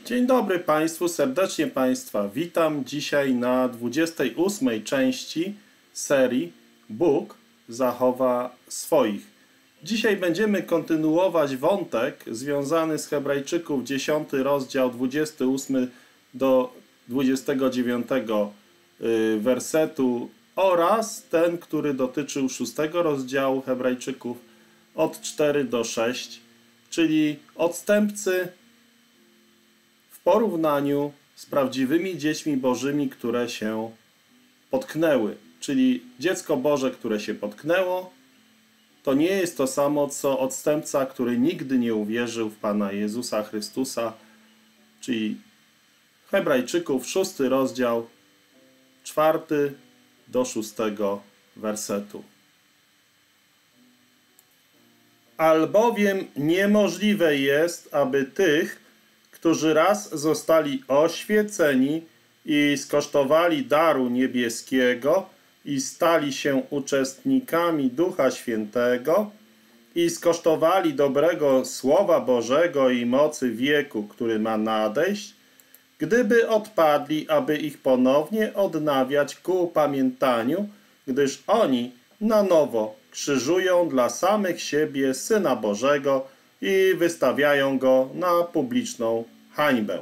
Dzień dobry Państwu, serdecznie Państwa witam dzisiaj na 28. części serii Bóg zachowa swoich. Dzisiaj będziemy kontynuować wątek związany z Hebrajczyków 10 rozdział 28 do 29 wersetu oraz ten, który dotyczył 6 rozdziału Hebrajczyków od 4 do 6, czyli odstępcy w porównaniu z prawdziwymi dziećmi bożymi, które się potknęły. Czyli dziecko Boże, które się potknęło, to nie jest to samo, co odstępca, który nigdy nie uwierzył w Pana Jezusa Chrystusa, czyli Hebrajczyków 6 rozdział 4 do 6 wersetu. Albowiem niemożliwe jest, aby tych, którzy raz zostali oświeceni i skosztowali daru niebieskiego i stali się uczestnikami Ducha Świętego i skosztowali dobrego Słowa Bożego i mocy wieku, który ma nadejść, gdyby odpadli, aby ich ponownie odnawiać ku upamiętaniu, gdyż oni na nowo krzyżują dla samych siebie Syna Bożego i wystawiają Go na publiczną hańbę.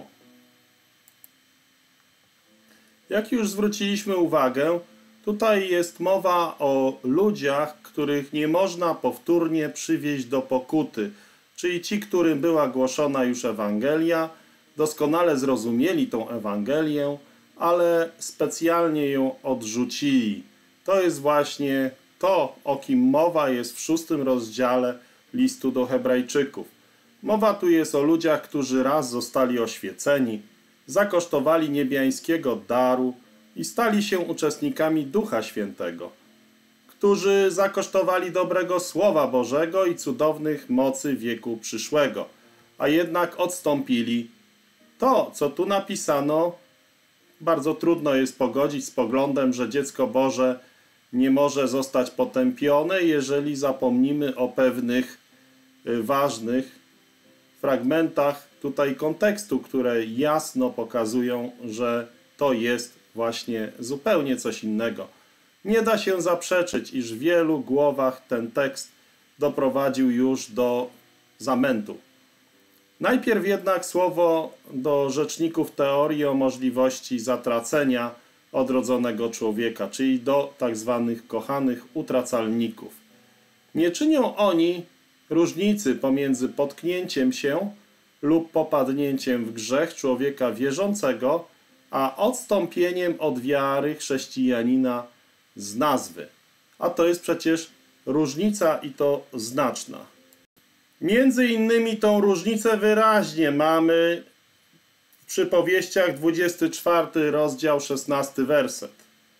Jak już zwróciliśmy uwagę, tutaj jest mowa o ludziach, których nie można powtórnie przywieźć do pokuty, czyli ci, którym była głoszona już Ewangelia, doskonale zrozumieli tą Ewangelię, ale specjalnie ją odrzucili. To jest właśnie to, o kim mowa jest w 6 rozdziale listu do Hebrajczyków. Mowa tu jest o ludziach, którzy raz zostali oświeceni, zakosztowali niebiańskiego daru i stali się uczestnikami Ducha Świętego, którzy zakosztowali dobrego Słowa Bożego i cudownych mocy wieku przyszłego, a jednak odstąpili. To, co tu napisano, bardzo trudno jest pogodzić z poglądem, że dziecko Boże nie może zostać potępione, jeżeli zapomnimy o pewnych ważnych fragmentach tutaj kontekstu, które jasno pokazują, że to jest właśnie zupełnie coś innego. Nie da się zaprzeczyć, iż w wielu głowach ten tekst doprowadził już do zamętu. Najpierw jednak słowo do rzeczników teorii o możliwości zatracenia odrodzonego człowieka, czyli do tak zwanych kochanych utracalników. Nie czynią oni różnicy pomiędzy potknięciem się lub popadnięciem w grzech człowieka wierzącego, a odstąpieniem od wiary chrześcijanina z nazwy. A to jest przecież różnica i to znaczna. Między innymi tą różnicę wyraźnie mamy w przypowieściach 24 rozdział 16 werset.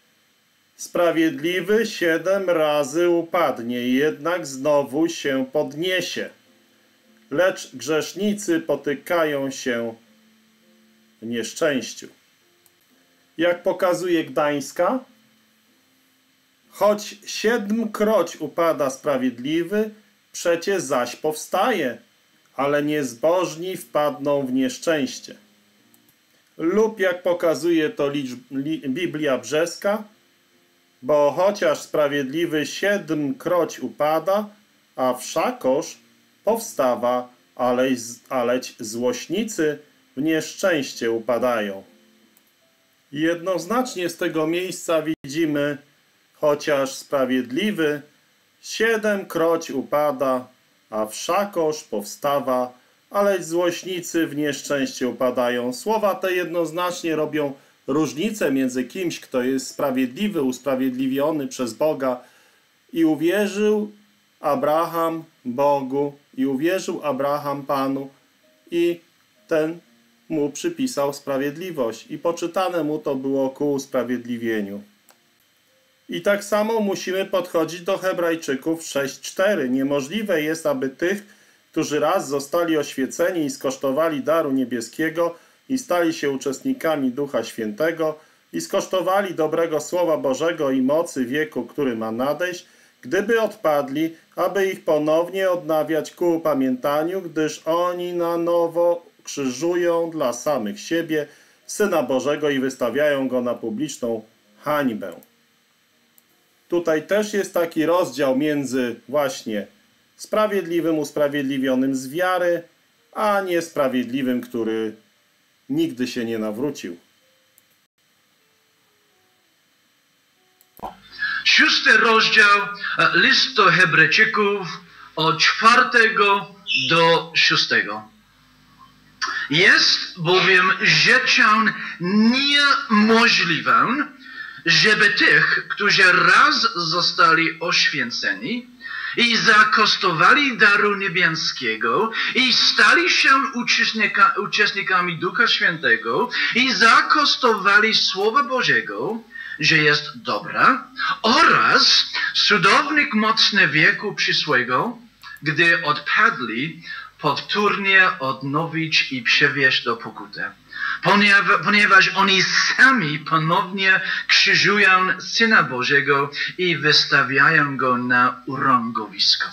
Sprawiedliwy 7 razy upadnie, jednak znowu się podniesie. Lecz grzesznicy potykają się w nieszczęściu. Jak pokazuje Gdańska, choć 7-kroć upada sprawiedliwy, przecie zaś powstaje, ale niezbożni wpadną w nieszczęście. Lub jak pokazuje to Biblia Brzeska, bo chociaż sprawiedliwy 7-kroć upada, a wszakoż powstawa, aleć złośnicy w nieszczęście upadają. Jednoznacznie z tego miejsca widzimy, chociaż sprawiedliwy 7-kroć upada, a wszakoż powstawa, aleć złośnicy w nieszczęście upadają. Słowa te jednoznacznie robią różnicę między kimś, kto jest sprawiedliwy, usprawiedliwiony przez Boga i uwierzył Abraham Bogu i uwierzył Abraham Panu i ten mu przypisał sprawiedliwość i poczytane mu to było ku usprawiedliwieniu. I tak samo musimy podchodzić do Hebrajczyków 6:4. Niemożliwe jest, aby tych, którzy raz zostali oświeceni i skosztowali daru niebieskiego i stali się uczestnikami Ducha Świętego i skosztowali dobrego Słowa Bożego i mocy wieku, który ma nadejść, gdyby odpadli, aby ich ponownie odnawiać ku upamiętaniu, gdyż oni na nowo krzyżują dla samych siebie Syna Bożego i wystawiają Go na publiczną hańbę. Tutaj też jest taki rozdział między właśnie sprawiedliwym, usprawiedliwionym z wiary, a niesprawiedliwym, który nigdy się nie nawrócił. 6 rozdział list do Hebrajczyków od 4 do 6. Jest bowiem rzeczą niemożliwą, żeby tych, którzy raz zostali oświęceni i zakosztowali daru niebieskiego i stali się uczestnikami Ducha Świętego i zakosztowali Słowa Bożego, że jest dobra, oraz cudownych mocnych wieku przyszłego, gdy odpadli, powtórnie odnowić i przywieźć do pokuty. Ponieważ oni sami ponownie krzyżują Syna Bożego i wystawiają Go na urągowisko.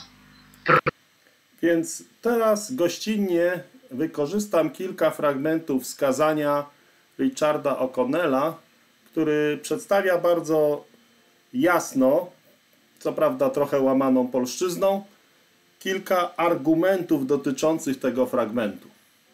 Więc teraz gościnnie wykorzystam kilka fragmentów z kazania Richarda O'Connella, który przedstawia bardzo jasno, co prawda trochę łamaną polszczyzną, kilka argumentów dotyczących tego fragmentu.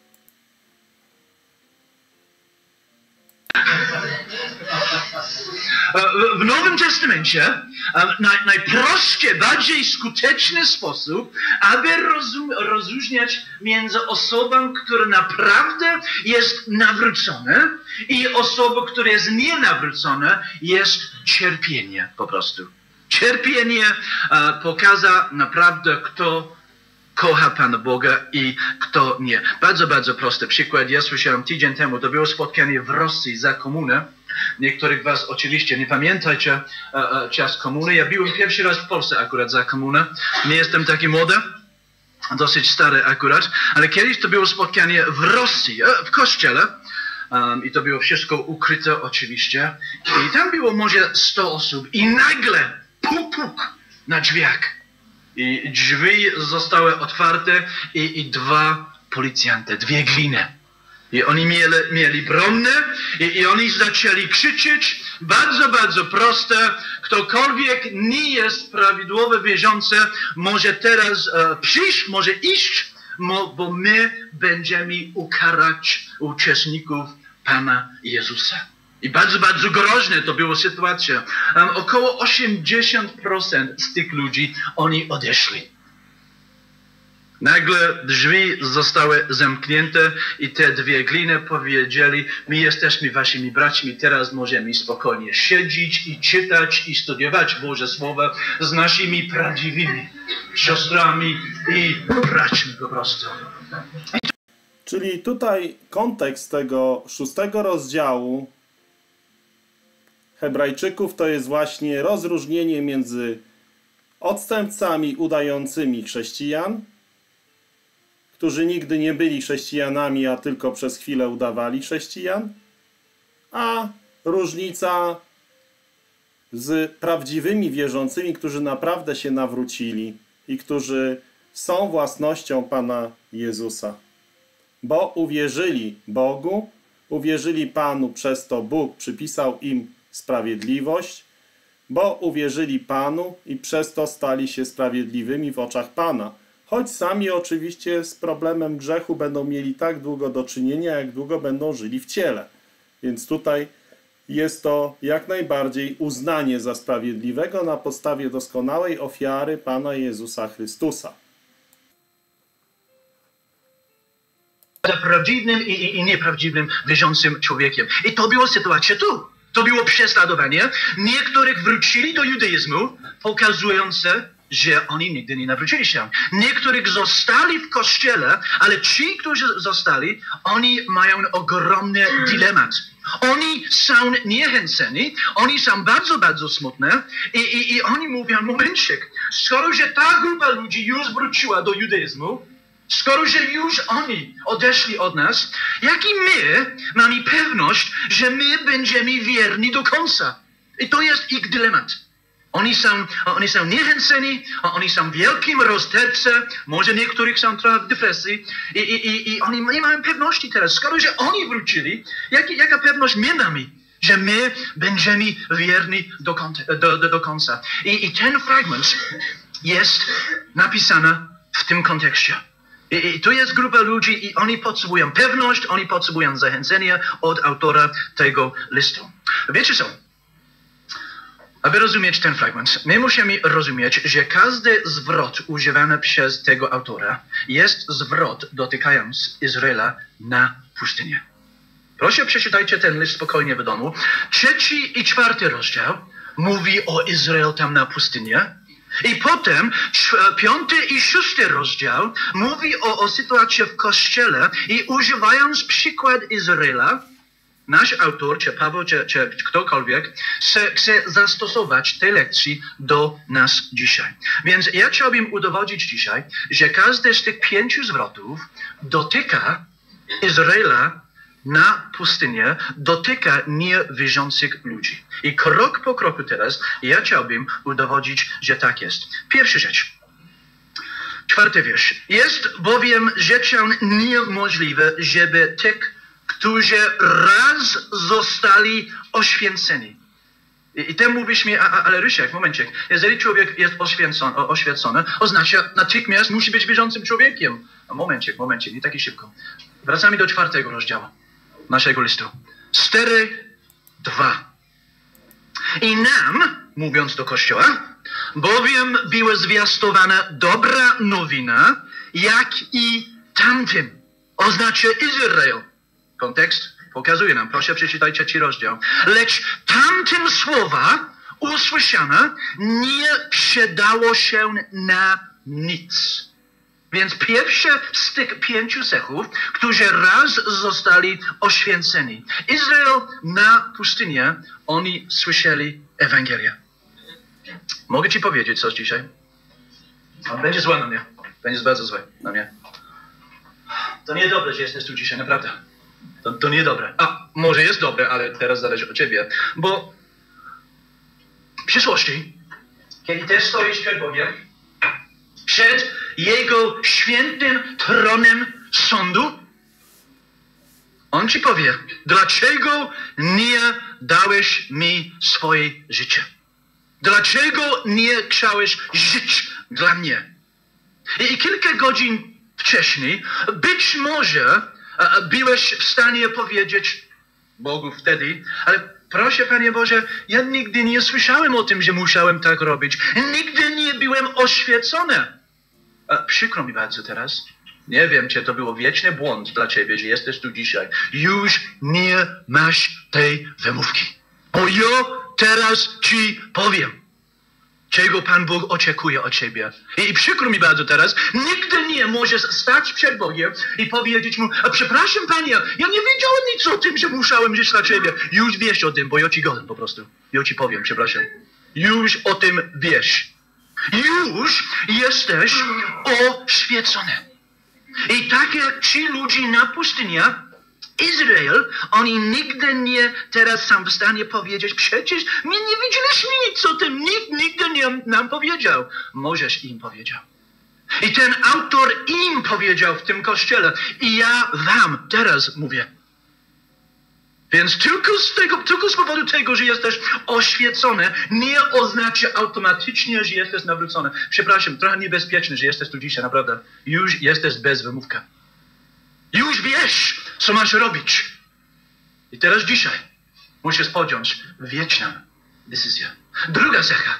W Nowym Testamencie najprostszy, bardziej skuteczny sposób, aby rozróżniać między osobą, która naprawdę jest nawrócona i osobą, która jest nienawrócona, jest cierpienie po prostu. Cierpienie pokaza naprawdę, kto kocha Pana Boga i kto nie. Bardzo, bardzo prosty przykład. Ja słyszałem tydzień temu, to było spotkanie w Rosji za komunę. Niektórych was oczywiście nie pamiętacie czas komuny. Ja byłem pierwszy raz w Polsce akurat za komunę. Nie jestem taki młody, dosyć stary akurat, ale kiedyś to było spotkanie w Rosji, w kościele. I to było wszystko ukryte oczywiście. I tam było może 100 osób i nagle puk na drzwiach. I drzwi zostały otwarte i 2 policjanty, 2 gliny. I oni mieli brony i oni zaczęli krzyczeć, bardzo, bardzo proste. Ktokolwiek nie jest prawidłowo wierzący, może teraz przyjść, może iść, bo my będziemy ukarać uczestników Pana Jezusa. I bardzo, bardzo groźne to była sytuacja. Około 80% z tych ludzi, oni odeszli. Nagle drzwi zostały zamknięte i te 2 gliny powiedzieli, my jesteśmy waszymi braćmi, teraz możemy spokojnie siedzieć i czytać i studiować Boże Słowo z naszymi prawdziwymi siostrami i braćmi po prostu. Czyli tutaj kontekst tego 6 rozdziału Hebrajczyków to jest właśnie rozróżnienie między odstępcami udającymi chrześcijan, którzy nigdy nie byli chrześcijanami, a tylko przez chwilę udawali chrześcijan, a różnica z prawdziwymi wierzącymi, którzy naprawdę się nawrócili i którzy są własnością Pana Jezusa. Bo uwierzyli Bogu, uwierzyli Panu, przez to Bóg przypisał im sprawiedliwość, bo uwierzyli Panu i przez to stali się sprawiedliwymi w oczach Pana. Choć sami oczywiście z problemem grzechu będą mieli tak długo do czynienia, jak długo będą żyli w ciele. Więc tutaj jest to jak najbardziej uznanie za sprawiedliwego na podstawie doskonałej ofiary Pana Jezusa Chrystusa. Za prawdziwym i nieprawdziwym wierzącym człowiekiem. I to była sytuacja tu. To było prześladowanie. Niektórych wrócili do judaizmu, pokazujące, że oni nigdy nie nawrócili się. Niektórych zostali w kościele, ale ci, którzy zostali, oni mają ogromny dylemat. Oni są niechęceni, oni są bardzo, bardzo smutne i oni mówią, momencik, skoro że ta grupa ludzi już wróciła do judaizmu, skoro że już oni odeszli od nas, jak i my mamy pewność, że my będziemy wierni do końca. I to jest ich dylemat. Oni są niechęceni, oni są w wielkim rozterce, może niektórych są trochę w depresji i oni nie mają pewności teraz. Skoro, że oni wrócili, jaka pewność my mamy, że my będziemy wierni do końca. I ten fragment jest napisany w tym kontekście. I tu jest grupa ludzi i oni potrzebują pewność, oni potrzebują zachęcenia od autora tego listu. Wiecie co? Aby rozumieć ten fragment, my musimy rozumieć, że każdy zwrot używany przez tego autora jest zwrot dotykający Izraela na pustynię. Proszę przeczytajcie ten list spokojnie w domu. 3. i 4. rozdział mówi o Izraelu tam na pustynię. I potem 5. i 6. rozdział mówi o sytuacji w Kościele i używając przykład Izraela, nasz autor, czy Paweł, czy ktokolwiek, chce zastosować te lekcje do nas dzisiaj. Więc ja chciałbym udowodnić dzisiaj, że każdy z tych 5 zwrotów dotyka Izraela na pustynię, dotyka niewierzących ludzi. I krok po kroku teraz ja chciałbym udowodnić, że tak jest. Pierwsza rzecz. 4. wiersz. Jest bowiem rzeczą niemożliwą, żeby tych, którzy raz zostali oświęceni. I ty mówisz mi, ale Rysiek, momencik, jeżeli człowiek jest oświecony, oznacza natychmiast musi być wierzącym człowiekiem. Momencik, nie taki szybko. Wracamy do 4. rozdziału naszego listu. 4:2. I nam, mówiąc do Kościoła, bowiem była zwiastowana dobra nowina, jak i tamtym. Oznacza Izrael. Kontekst pokazuje nam, proszę przeczytajcie 3. rozdział. Lecz tamtym słowa usłyszane nie przydało się na nic. Więc pierwsze z tych 5 cechów, którzy raz zostali oświęceni. Izrael na pustynię, oni słyszeli Ewangelię. Mogę ci powiedzieć coś dzisiaj? Będzie złe na mnie. Będzie bardzo złe na mnie. To niedobre, że jesteś tu dzisiaj, naprawdę. To niedobre. A może jest dobre, ale teraz zależy od ciebie. Bo w przyszłości, kiedy też stoisz przed Bogiem, przed Jego świętym tronem sądu, On ci powie, dlaczego nie dałeś mi swoje życie? Dlaczego nie chciałeś żyć dla mnie? I kilka godzin wcześniej, być może byłeś w stanie powiedzieć Bogu wtedy, ale proszę Panie Boże, ja nigdy nie słyszałem o tym, że musiałem tak robić. Nigdy nie byłem oświecony. Przykro mi bardzo teraz. Nie wiem, czy to był wieczny błąd dla Ciebie, że jesteś tu dzisiaj. Już nie masz tej wymówki. Bo ja teraz Ci powiem, czego Pan Bóg oczekuje od Ciebie. I przykro mi bardzo teraz, nigdy nie możesz stać przed Bogiem i powiedzieć Mu, przepraszam Panie, ja nie wiedziałem nic o tym, że musiałem żyć dla Ciebie. Już wiesz o tym, bo ja Ci godam po prostu. Ja Ci powiem, przepraszam. Już o tym wiesz. Już jesteś oświecony. I tak jak ci ludzie na pustyni, Izrael, oni nigdy nie teraz są w stanie powiedzieć, przecież my nie wiedzieliśmy nic o tym, nikt nigdy nie nam powiedział. Możesz im powiedział. I ten autor im powiedział w tym kościele. I ja wam teraz mówię. Więc tylko z powodu tego, że jesteś oświecony, nie oznacza automatycznie, że jesteś nawrócony. Przepraszam, trochę niebezpieczny, że jesteś tu dzisiaj, naprawdę. Już jesteś bez wymówka. Już wiesz, co masz robić. I teraz dzisiaj musisz podjąć wieczną decyzję. Druga cecha.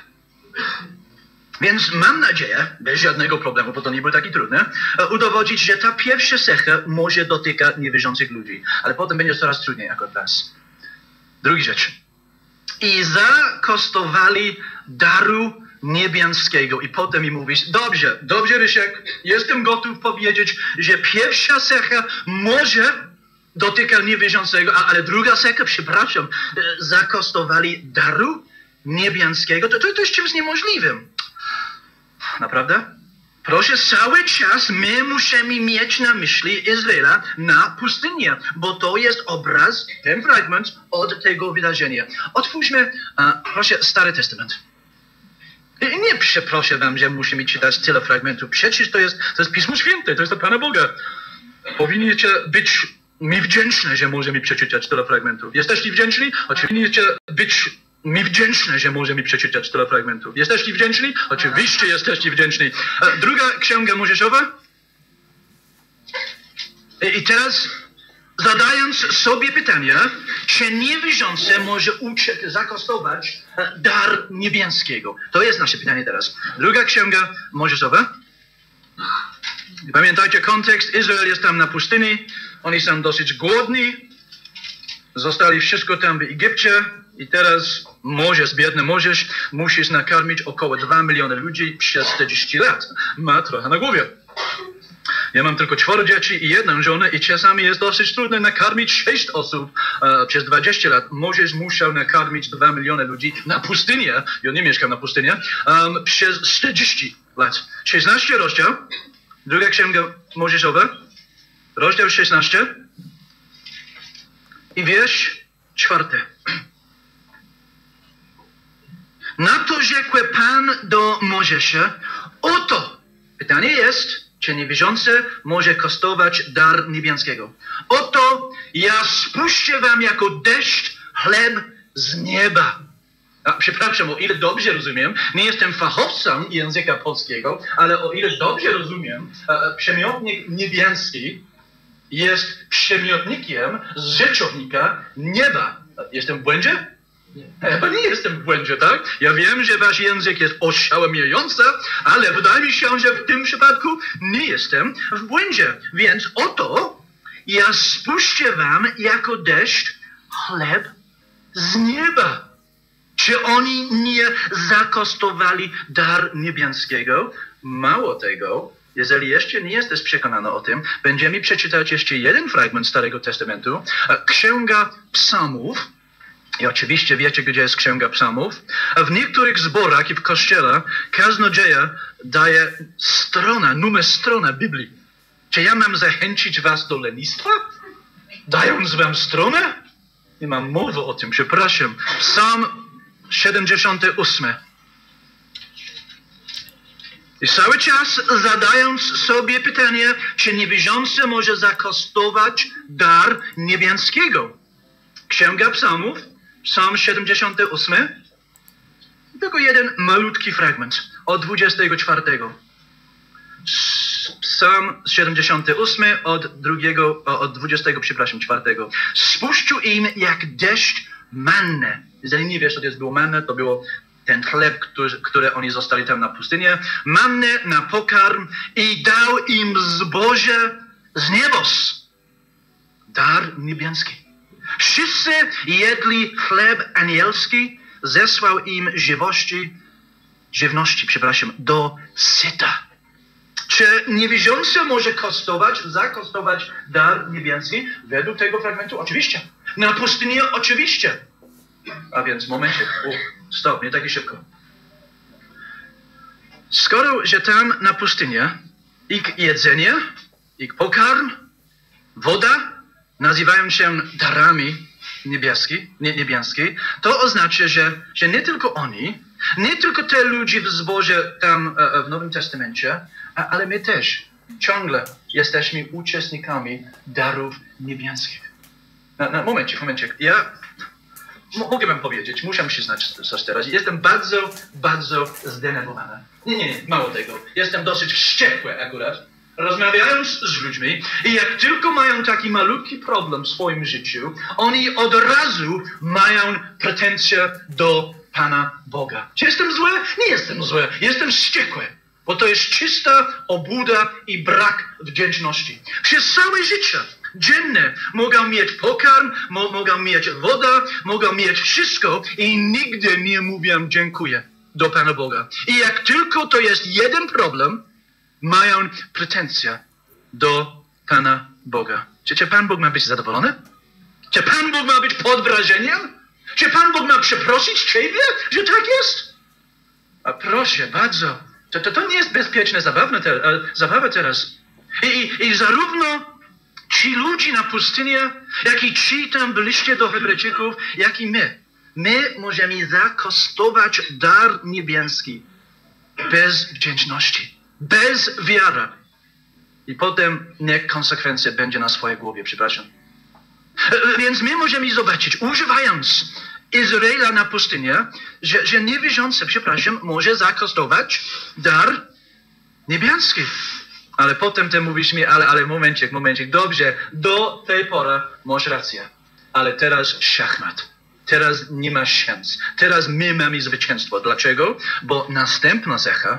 Więc mam nadzieję, bez żadnego problemu, bo to nie było takie trudne, udowodnić, że ta pierwsza cecha może dotyka niewierzących ludzi. Ale potem będzie coraz trudniej jako nas. Druga rzecz. I zakostowali daru niebiańskiego. I potem mi mówisz, dobrze Rysiek, jestem gotów powiedzieć, że pierwsza cecha może dotyka niewierzącego, ale druga cecha, przepraszam, zakostowali daru niebiańskiego. To jest czymś niemożliwym. Naprawdę? Proszę, cały czas my musimy mieć na myśli Izraela na pustynię, bo to jest obraz, ten fragment od tego wydarzenia. Otwórzmy, proszę, Stary Testament. I nie przeproszę wam, że musimy czytać tyle fragmentów. Przecież to jest Pismo Święte, to jest od Pana Boga. Powinniście być mi wdzięczni, że możemy przeczytać tyle fragmentów. Jesteście wdzięczni? Oczywiście być mi wdzięczni, że możemy przeczytać tyle fragmentów. Jesteście wdzięczni? Oczywiście jesteście wdzięczni. Druga Księga Mojżeszowa. I teraz zadając sobie pytanie, czy niewierzący może zakosztować dar niebieskiego? To jest nasze pytanie teraz. Druga Księga Mojżeszowa. Pamiętajcie kontekst, Izrael jest tam na pustyni, oni są dosyć głodni, zostali wszystko tam w Egipcie i teraz Mojżesz, biedny Mojżesz, musisz nakarmić około 2 miliony ludzi przez 40 lat. Ma trochę na głowie. Ja mam tylko 4 dzieci i 1 żonę i czasami jest dosyć trudno nakarmić 6 osób przez 20 lat. Mojżesz musiał nakarmić 2 miliony ludzi na pustynię, ja nie mieszkam na pustynię, przez 40 lat. 16 rozdział, druga Księga Mojżeszowa, rozdział 16 i wiersz 4. Na to rzekł Pan do Mojżesza, oto, pytanie jest, czy niewierzący może kosztować dar niebieskiego. Oto ja spuszczę wam jako deszcz chleb z nieba. Przepraszam, o ile dobrze rozumiem, nie jestem fachowcem języka polskiego, ale o ile dobrze rozumiem, przymiotnik niebieski jest przymiotnikiem z rzeczownika nieba. Jestem w błędzie? Chyba nie jestem w błędzie, tak? Ja wiem, że wasz język jest oszałamiający, ale wydaje mi się, że w tym przypadku nie jestem w błędzie. Więc oto ja spuszczę wam jako deszcz chleb z nieba. Czy oni nie zakosztowali dar niebieskiego? Mało tego, jeżeli jeszcze nie jesteś przekonany o tym, będziemy przeczytać jeszcze jeden fragment Starego Testamentu, Księga Psalmów. I oczywiście wiecie, gdzie jest Księga Psalmów. A w niektórych zborach i w kościele kaznodzieja daje numer strony Biblii. Czy ja mam zachęcić was do lenistwa? Dając wam stronę? Nie mam mowy o tym, przepraszam. Psalm 78. I cały czas zadając sobie pytanie, czy niewierzący może zakosztować dar niebieskiego. Księga Psalmów, Psalm 78. Tylko jeden malutki fragment od 24. Psalm 78 od 24. Spuścił im jak deszcz mannę. Jeżeli nie wiesz, co to jest było mannę, to było ten chleb, który oni zostali tam na pustynię. Mannę na pokarm i dał im zboże z niebos. Dar niebieski. Wszyscy jedli chleb anielski, zesłał im żywności, do syta. Czy niewierzący może zakosztować dar niebieski? Według tego fragmentu oczywiście. Na pustyni oczywiście. A więc momencie. Stop, nie tak szybko. Skoro, że tam na pustyni ich jedzenie, ich pokarm, woda nazywają się darami niebieskimi, to oznacza, że nie tylko oni, nie tylko te ludzie w zborze tam w Nowym Testamencie, ale my też ciągle jesteśmy uczestnikami darów niebieskich. Momencie. Ja mogę wam powiedzieć, muszę przyznać coś teraz. Jestem bardzo, bardzo zdenerwowany. Nie, mało tego. Jestem dosyć wściekły akurat. Rozmawiając z ludźmi i jak tylko mają taki malutki problem w swoim życiu, oni od razu mają pretensje do Pana Boga. Czy jestem zły? Nie jestem zły. Jestem wściekły. Bo to jest czysta obłuda i brak wdzięczności. Przez całe życie dzienne mogą mieć pokarm, mogą mieć wodę, mogą mieć wszystko i nigdy nie mówią dziękuję do Pana Boga. I jak tylko to jest jeden problem, mają pretensje do Pana Boga. Czy Pan Bóg ma być zadowolony? Czy Pan Bóg ma być pod wrażeniem? Czy Pan Bóg ma przeprosić Ciebie, że tak jest? A proszę bardzo, to nie jest bezpieczne zabawa teraz. I zarówno ci ludzie na pustyni, jak i ci tam w liście do Hebrajczyków, jak i my możemy zakosztować dar niebieski bez wdzięczności, bez wiary. I potem niech konsekwencja będzie na swojej głowie, przepraszam. Więc my możemy zobaczyć, używając Izraela na pustynię, że niewierzący, przepraszam, może zakosztować dar niebieski. Ale potem ty mówisz mi, ale momencik, dobrze, do tej pory masz rację. Ale teraz szachmat. Teraz nie ma szans. Teraz my mamy zwycięstwo. Dlaczego? Bo następna cecha,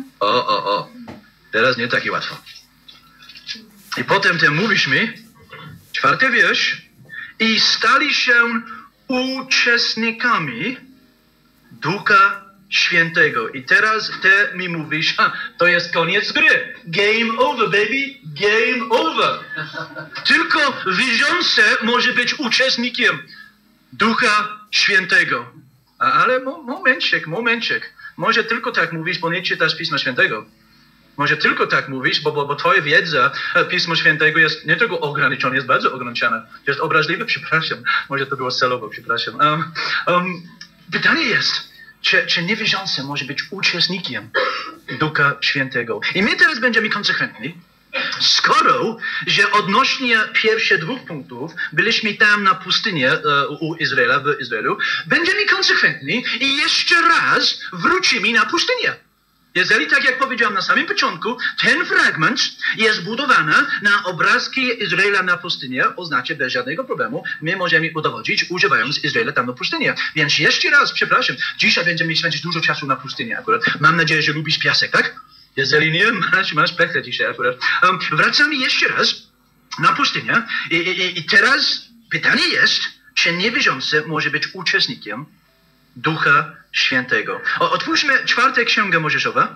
teraz nie takie łatwo. I potem ty mówisz mi, 4. wiersz, i stali się uczestnikami Ducha Świętego. I teraz ty mi mówisz, to jest koniec gry. Game over, baby. Game over. Tylko wierzący może być uczestnikiem Ducha Świętego. Ale momencik. Może tylko tak mówisz, bo nie czytasz Pisma Świętego. Może tylko tak mówisz, bo twoja wiedza Pisma Świętego jest nie tylko ograniczona, jest bardzo ograniczona. Jest obraźliwe, przepraszam. Może to było celowo, przepraszam. Pytanie jest, czy niewierzący może być uczestnikiem Ducha Świętego? I my teraz będziemy konsekwentni. Skoro, że odnośnie pierwszych 2 punktów byliśmy tam na pustynię u Izraela, w Izraelu, będziemy konsekwentni i jeszcze raz wrócimy na pustynię. Jeżeli, tak jak powiedziałem na samym początku, ten fragment jest budowany na obrazki Izraela na pustynię, oznacza bez żadnego problemu, my możemy udowodnić, używając Izraela tam na pustynię. Więc jeszcze raz, przepraszam, dzisiaj będziemy spędzić dużo czasu na pustynię akurat. Mam nadzieję, że lubisz piasek, tak? Jeżeli nie, masz pechę dzisiaj akurat. Wracamy jeszcze raz na pustynię i teraz pytanie jest, czy niewierzący może być uczestnikiem Ducha Świętego. Otwórzmy 4. Księgę Mojżeszowa.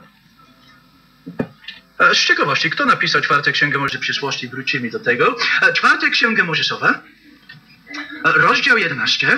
Z ciekawości, kto napisał 4. Księgę Mojżeszowa? W przyszłości wrócimy do tego. 4. Księgę Mojżeszowa, rozdział 11.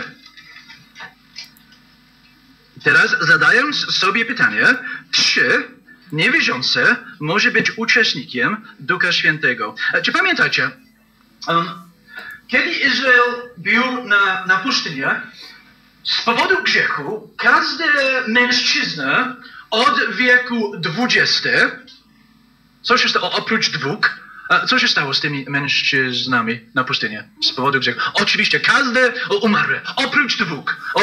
Teraz zadając sobie pytanie, czy niewierzący może być uczestnikiem Ducha Świętego. Czy pamiętacie, kiedy Izrael był na pustyni, z powodu grzechu każdy mężczyzna od wieku 20, co się stało oprócz 2, co się stało z tymi mężczyznami na pustyni z powodu grzechu? Oczywiście każdy umarł, oprócz 2,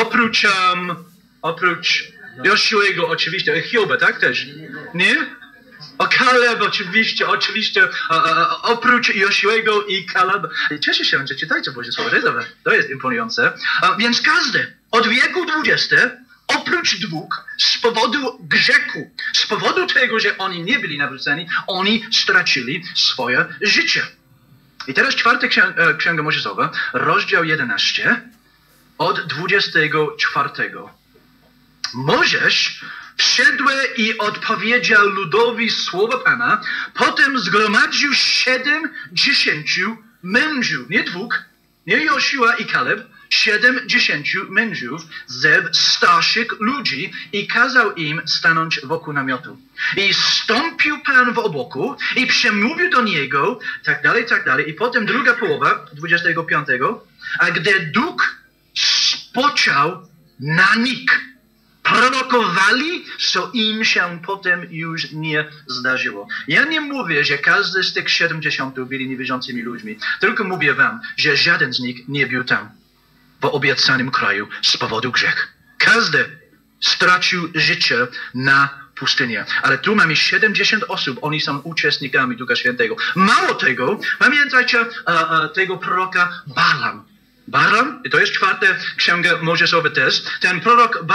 oprócz Joshuego oczywiście, Hioba, tak też? Nie? Kaleb oczywiście, oprócz Joshuego i Kaleba. Cieszę się, że czytajcie Boże Słowo, to jest imponujące. Więc każdy od wieku 20, oprócz 2, z powodu grzechu, z powodu tego, że oni nie byli nawróceni, oni stracili swoje życie. I teraz 4. Księga Mojżeszowa, rozdział 11, od 24. Mojżesz wszedł i odpowiedział ludowi słowa Pana, potem zgromadził 70 mężów, nie 2, nie Joszua i Kaleb, 70 mężów ze starszych ludzi i kazał im stanąć wokół namiotu. I stąpił Pan w obłoku i przemówił do niego, tak dalej. I potem druga połowa, 25, a gdy duch spoczął na nich, prorokowali, co im się potem już nie zdarzyło. Ja nie mówię, że każdy z tych 70 byli niewierzącymi ludźmi, tylko mówię wam, że żaden z nich nie był tam, w obiecanym kraju, z powodu grzechu. Każdy stracił życie na pustynię. Ale tu mamy 70 osób, oni są uczestnikami Ducha Świętego. Mało tego, pamiętajcie tego proroka Balaam. Balaam, i to jest 4. Księga Mojżeszowa też, ten prorok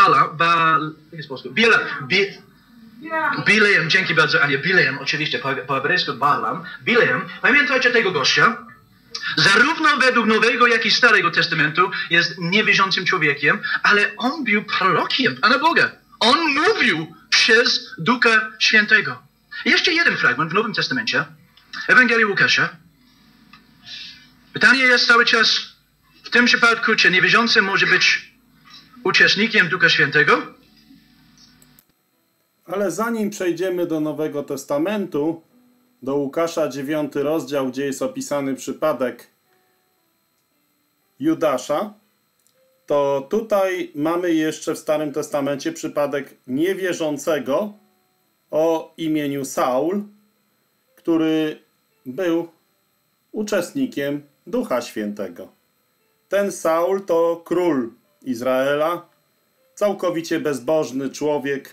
Bileam, dzięki bardzo, Ania, Bileam, oczywiście, po hebrajsku Balaam, Bileam, pamiętajcie tego gościa, zarówno według Nowego, jak i Starego Testamentu jest niewierzącym człowiekiem, ale on był prorokiem Pana Boga. On mówił przez Ducha Świętego. I jeszcze jeden fragment w Nowym Testamencie, Ewangelii Łukasza. Pytanie jest cały czas, w tym przypadku, czy niewierzący może być uczestnikiem Ducha Świętego? Ale zanim przejdziemy do Nowego Testamentu, do Łukasza 9 rozdział, gdzie jest opisany przypadek Judasza, to tutaj mamy jeszcze w Starym Testamencie przypadek niewierzącego, o imieniu Saul, który był uczestnikiem Ducha Świętego. Ten Saul to król Izraela, całkowicie bezbożny człowiek,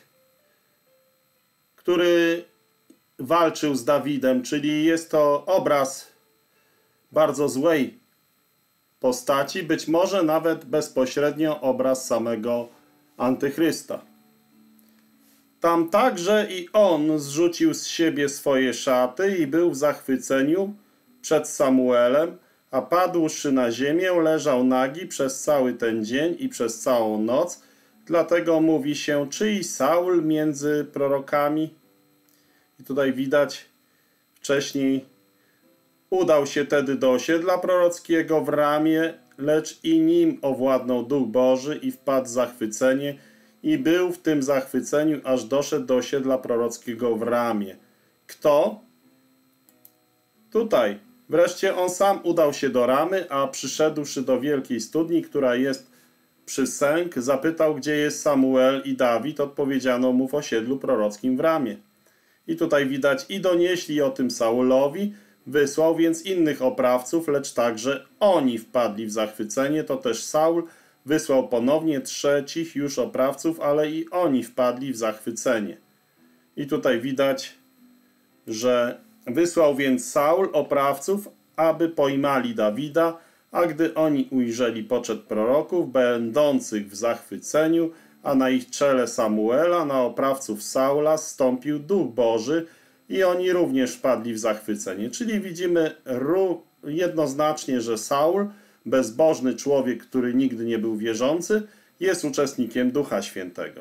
który walczył z Dawidem, czyli jest to obraz bardzo złej postaci, być może nawet bezpośrednio obraz samego Antychrysta. Tam także i on zrzucił z siebie swoje szaty i był w zachwyceniu przed Samuelem, a padłszy na ziemię, leżał nagi przez cały ten dzień i przez całą noc. Dlatego mówi się, czyj Saul między prorokami? I tutaj widać wcześniej udał się tedy do osiedla prorockiego w Ramie, lecz i nim owładnął Duch Boży i wpadł w zachwycenie i był w tym zachwyceniu, aż doszedł do osiedla prorockiego w Ramie. Kto? Tutaj. Wreszcie on sam udał się do Ramy, a przyszedłszy do wielkiej studni, która jest przy Sęk, zapytał, gdzie jest Samuel i Dawid. Odpowiedziano mu w osiedlu prorockim w Ramie. I tutaj widać, i donieśli o tym Saulowi, wysłał więc innych oprawców, lecz także oni wpadli w zachwycenie. To też Saul wysłał ponownie trzecich już oprawców, ale i oni wpadli w zachwycenie. I tutaj widać, że wysłał więc Saul oprawców, aby pojmali Dawida, a gdy oni ujrzeli poczet proroków, będących w zachwyceniu, a na ich czele Samuela, na oprawców Saula zstąpił Duch Boży i oni również wpadli w zachwycenie. Czyli widzimy jednoznacznie, że Saul, bezbożny człowiek, który nigdy nie był wierzący, jest uczestnikiem Ducha Świętego.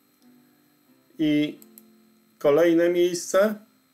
I kolejne miejsce.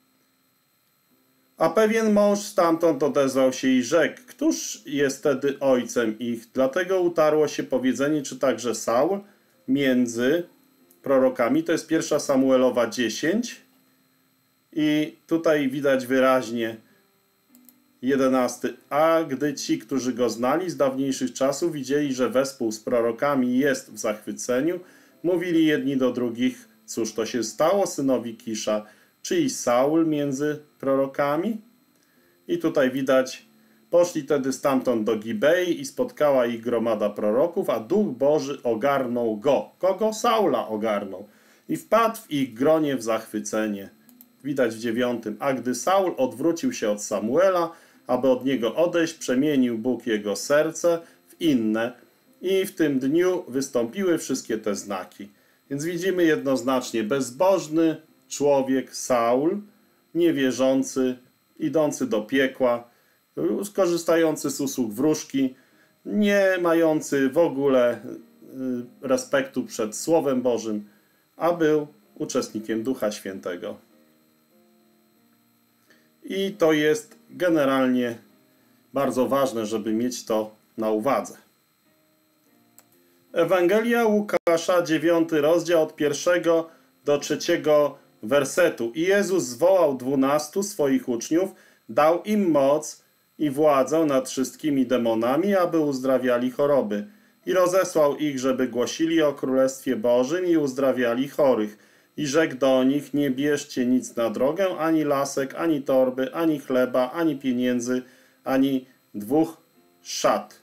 A pewien mąż stamtąd odezwał się i rzekł, któż jest wtedy ojcem ich? Dlatego utarło się powiedzenie, czy także Saul między prorokami. To jest 1 Samuelowa 10. I tutaj widać wyraźnie 11. A gdy ci, którzy go znali z dawniejszych czasów, widzieli, że wespół z prorokami jest w zachwyceniu, mówili jedni do drugich, cóż to się stało synowi Kisza, czy i Saul między prorokami? I tutaj widać, poszli tedy stamtąd do Gibei i spotkała ich gromada proroków, a Duch Boży ogarnął go. Kogo? Saula ogarnął. I wpadł w ich gronie w zachwycenie. Widać w 9. A gdy Saul odwrócił się od Samuela, aby od niego odejść, przemienił Bóg jego serce w inne i w tym dniu wystąpiły wszystkie te znaki. Więc widzimy jednoznacznie bezbożny człowiek Saul, niewierzący, idący do piekła, skorzystający z usług wróżki, nie mający w ogóle respektu przed Słowem Bożym, a był uczestnikiem Ducha Świętego. I to jest generalnie bardzo ważne, żeby mieć to na uwadze. Ewangelia Łukasza, 9 rozdział od 1 do 3 wersetu. I Jezus zwołał 12 swoich uczniów, dał im moc i władzę nad wszystkimi demonami, aby uzdrawiali choroby. I rozesłał ich, żeby głosili o Królestwie Bożym i uzdrawiali chorych. I rzekł do nich, nie bierzcie nic na drogę, ani lasek, ani torby, ani chleba, ani pieniędzy, ani 2 szat.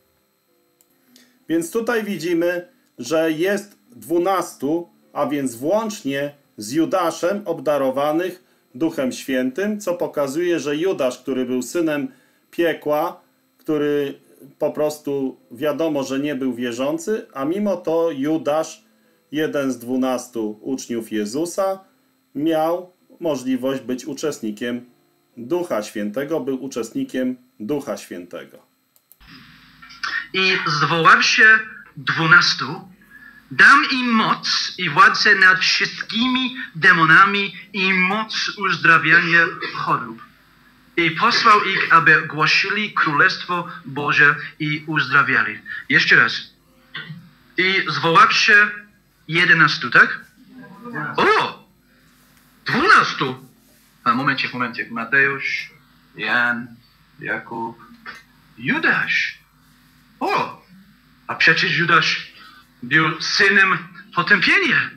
Więc tutaj widzimy, że jest 12, a więc włącznie z Judaszem obdarowanych Duchem Świętym, co pokazuje, że Judasz, który był synem piekła, który po prostu wiadomo, że nie był wierzący, a mimo to Judasz, jeden z 12 uczniów Jezusa, miał możliwość być uczestnikiem Ducha Świętego, był uczestnikiem Ducha Świętego. I zwoławszy 12, dam im moc i władzę nad wszystkimi demonami i moc uzdrawiania chorób. I posłał ich, aby głosili Królestwo Boże i uzdrawiali. Jeszcze raz. I zwoławszy 11, tak? O! 12! A momencik. Mateusz, Jan, Jakub, Judasz. O! A przecież Judasz był synem potępienia.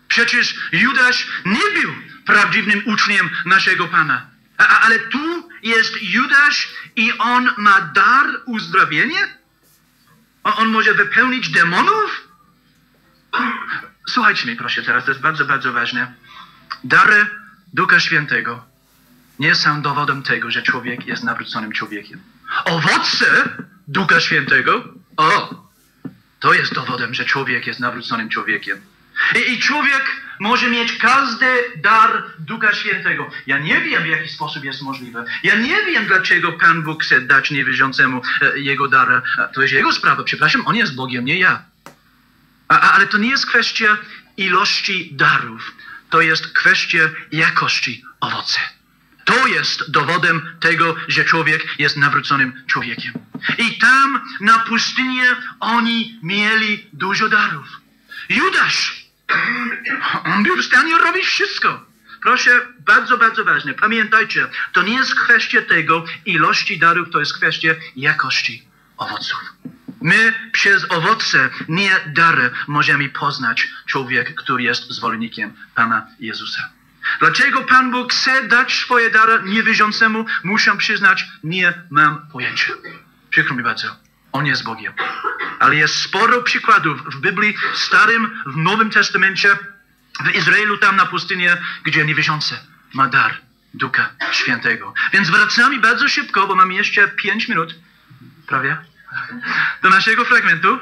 Przecież Judasz nie był prawdziwym uczniem naszego Pana. Ale tu jest Judasz i on ma dar uzdrowienia? On może wypełnić demonów? Słuchajcie mnie proszę teraz, to jest bardzo, bardzo ważne. Dary Ducha Świętego nie są dowodem tego, że człowiek jest nawróconym człowiekiem. Owoce Ducha Świętego, to jest dowodem, że człowiek jest nawróconym człowiekiem. I człowiek może mieć każdy dar Ducha Świętego. Ja nie wiem, w jaki sposób jest możliwe. Ja nie wiem, dlaczego Pan Bóg chce dać niewierzącemu jego dar. To jest jego sprawa. Przepraszam, on jest Bogiem, nie ja. Ale to nie jest kwestia ilości darów. To jest kwestia jakości owoce. To jest dowodem tego, że człowiek jest nawróconym człowiekiem. I tam na pustyni oni mieli dużo darów. Judasz, on był w stanie robić wszystko. Proszę, bardzo, bardzo ważne. Pamiętajcie, to nie jest kwestia tego ilości darów, to jest kwestia jakości owoców. My przez owoce, nie dary, możemy poznać człowieka, który jest zwolennikiem Pana Jezusa. Dlaczego Pan Bóg chce dać swoje dary niewierzącemu? Muszę przyznać, nie mam pojęcia. Przykro mi bardzo. On jest Bogiem. Ale jest sporo przykładów w Biblii, w Starym, w Nowym Testamencie, w Izraelu, tam na pustyni, gdzie niewierzący ma dar Ducha Świętego. Więc wracamy bardzo szybko, bo mamy jeszcze 5 minut, prawie, do naszego fragmentu.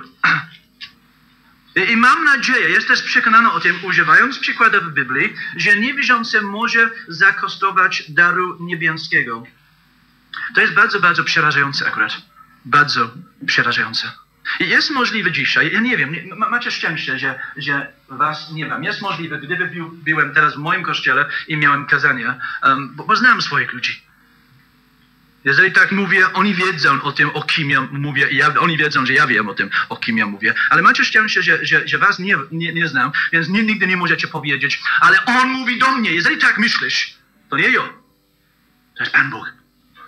I mam nadzieję, jestem przekonany o tym, używając przykładów w Biblii, że niewierzący może zakosztować daru niebieskiego. To jest bardzo, bardzo przerażające akurat. Bardzo przerażające. I jest możliwe dzisiaj, ja nie wiem, macie szczęście, że was nie mam. Jest możliwe, gdyby byłem teraz w moim kościele i miałem kazanie, bo znam swoich ludzi. Jeżeli tak mówię, oni wiedzą o tym, o kim ja mówię, oni wiedzą, że ja wiem o tym, o kim ja mówię. Ale macie szczęście, że was nie znam, więc nigdy nie możecie powiedzieć, ale on mówi do mnie. Jeżeli tak myślisz, to nie ja. To jest Pan Bóg.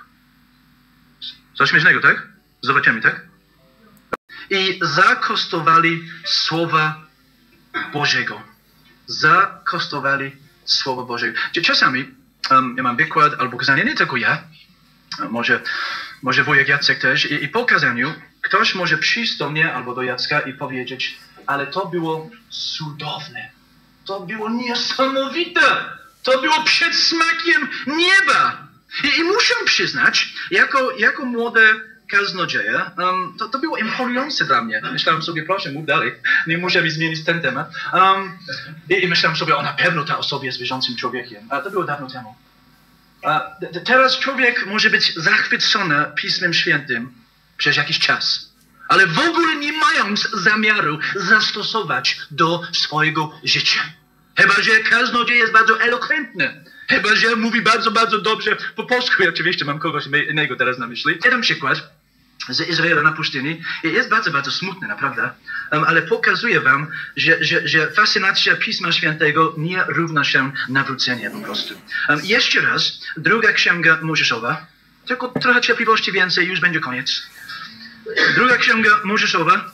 Coś śmiesznego, tak? Zobaczymy, tak? I zakosztowali Słowa Bożego. Zakosztowali Słowa Bożego. Czasami ja mam wykład albo kazanie, nie tylko ja, może wujek Jacek też, i po kazaniu ktoś może przyjść do mnie albo do Jacka i powiedzieć, ale to było cudowne, to było niesamowite, to było przed smakiem nieba. I muszę przyznać, jako młode kaznodzieja, to było imponujące dla mnie. Myślałem sobie, proszę, mów dalej, nie muszę mi zmienić ten temat. I myślałem sobie, na pewno ta osoba jest wierzącym człowiekiem, a to było dawno temu. Teraz człowiek może być zachwycony Pismem Świętym przez jakiś czas, ale w ogóle nie mając zamiaru zastosować do swojego życia. Chyba że kaznodziej jest bardzo elokwentny. Chyba że mówi bardzo, bardzo dobrze po polsku. Ja oczywiście mam kogoś innego teraz na myśli. Jeden przykład z Izraela na pustyni jest bardzo, bardzo smutny, naprawdę. Ale pokazuje wam, że fascynacja Pisma Świętego nie równa się nawróceniu po prostu. Jeszcze raz, druga księga Mojżeszowa. Tylko trochę cierpliwości więcej, już będzie koniec. Druga księga Mojżeszowa.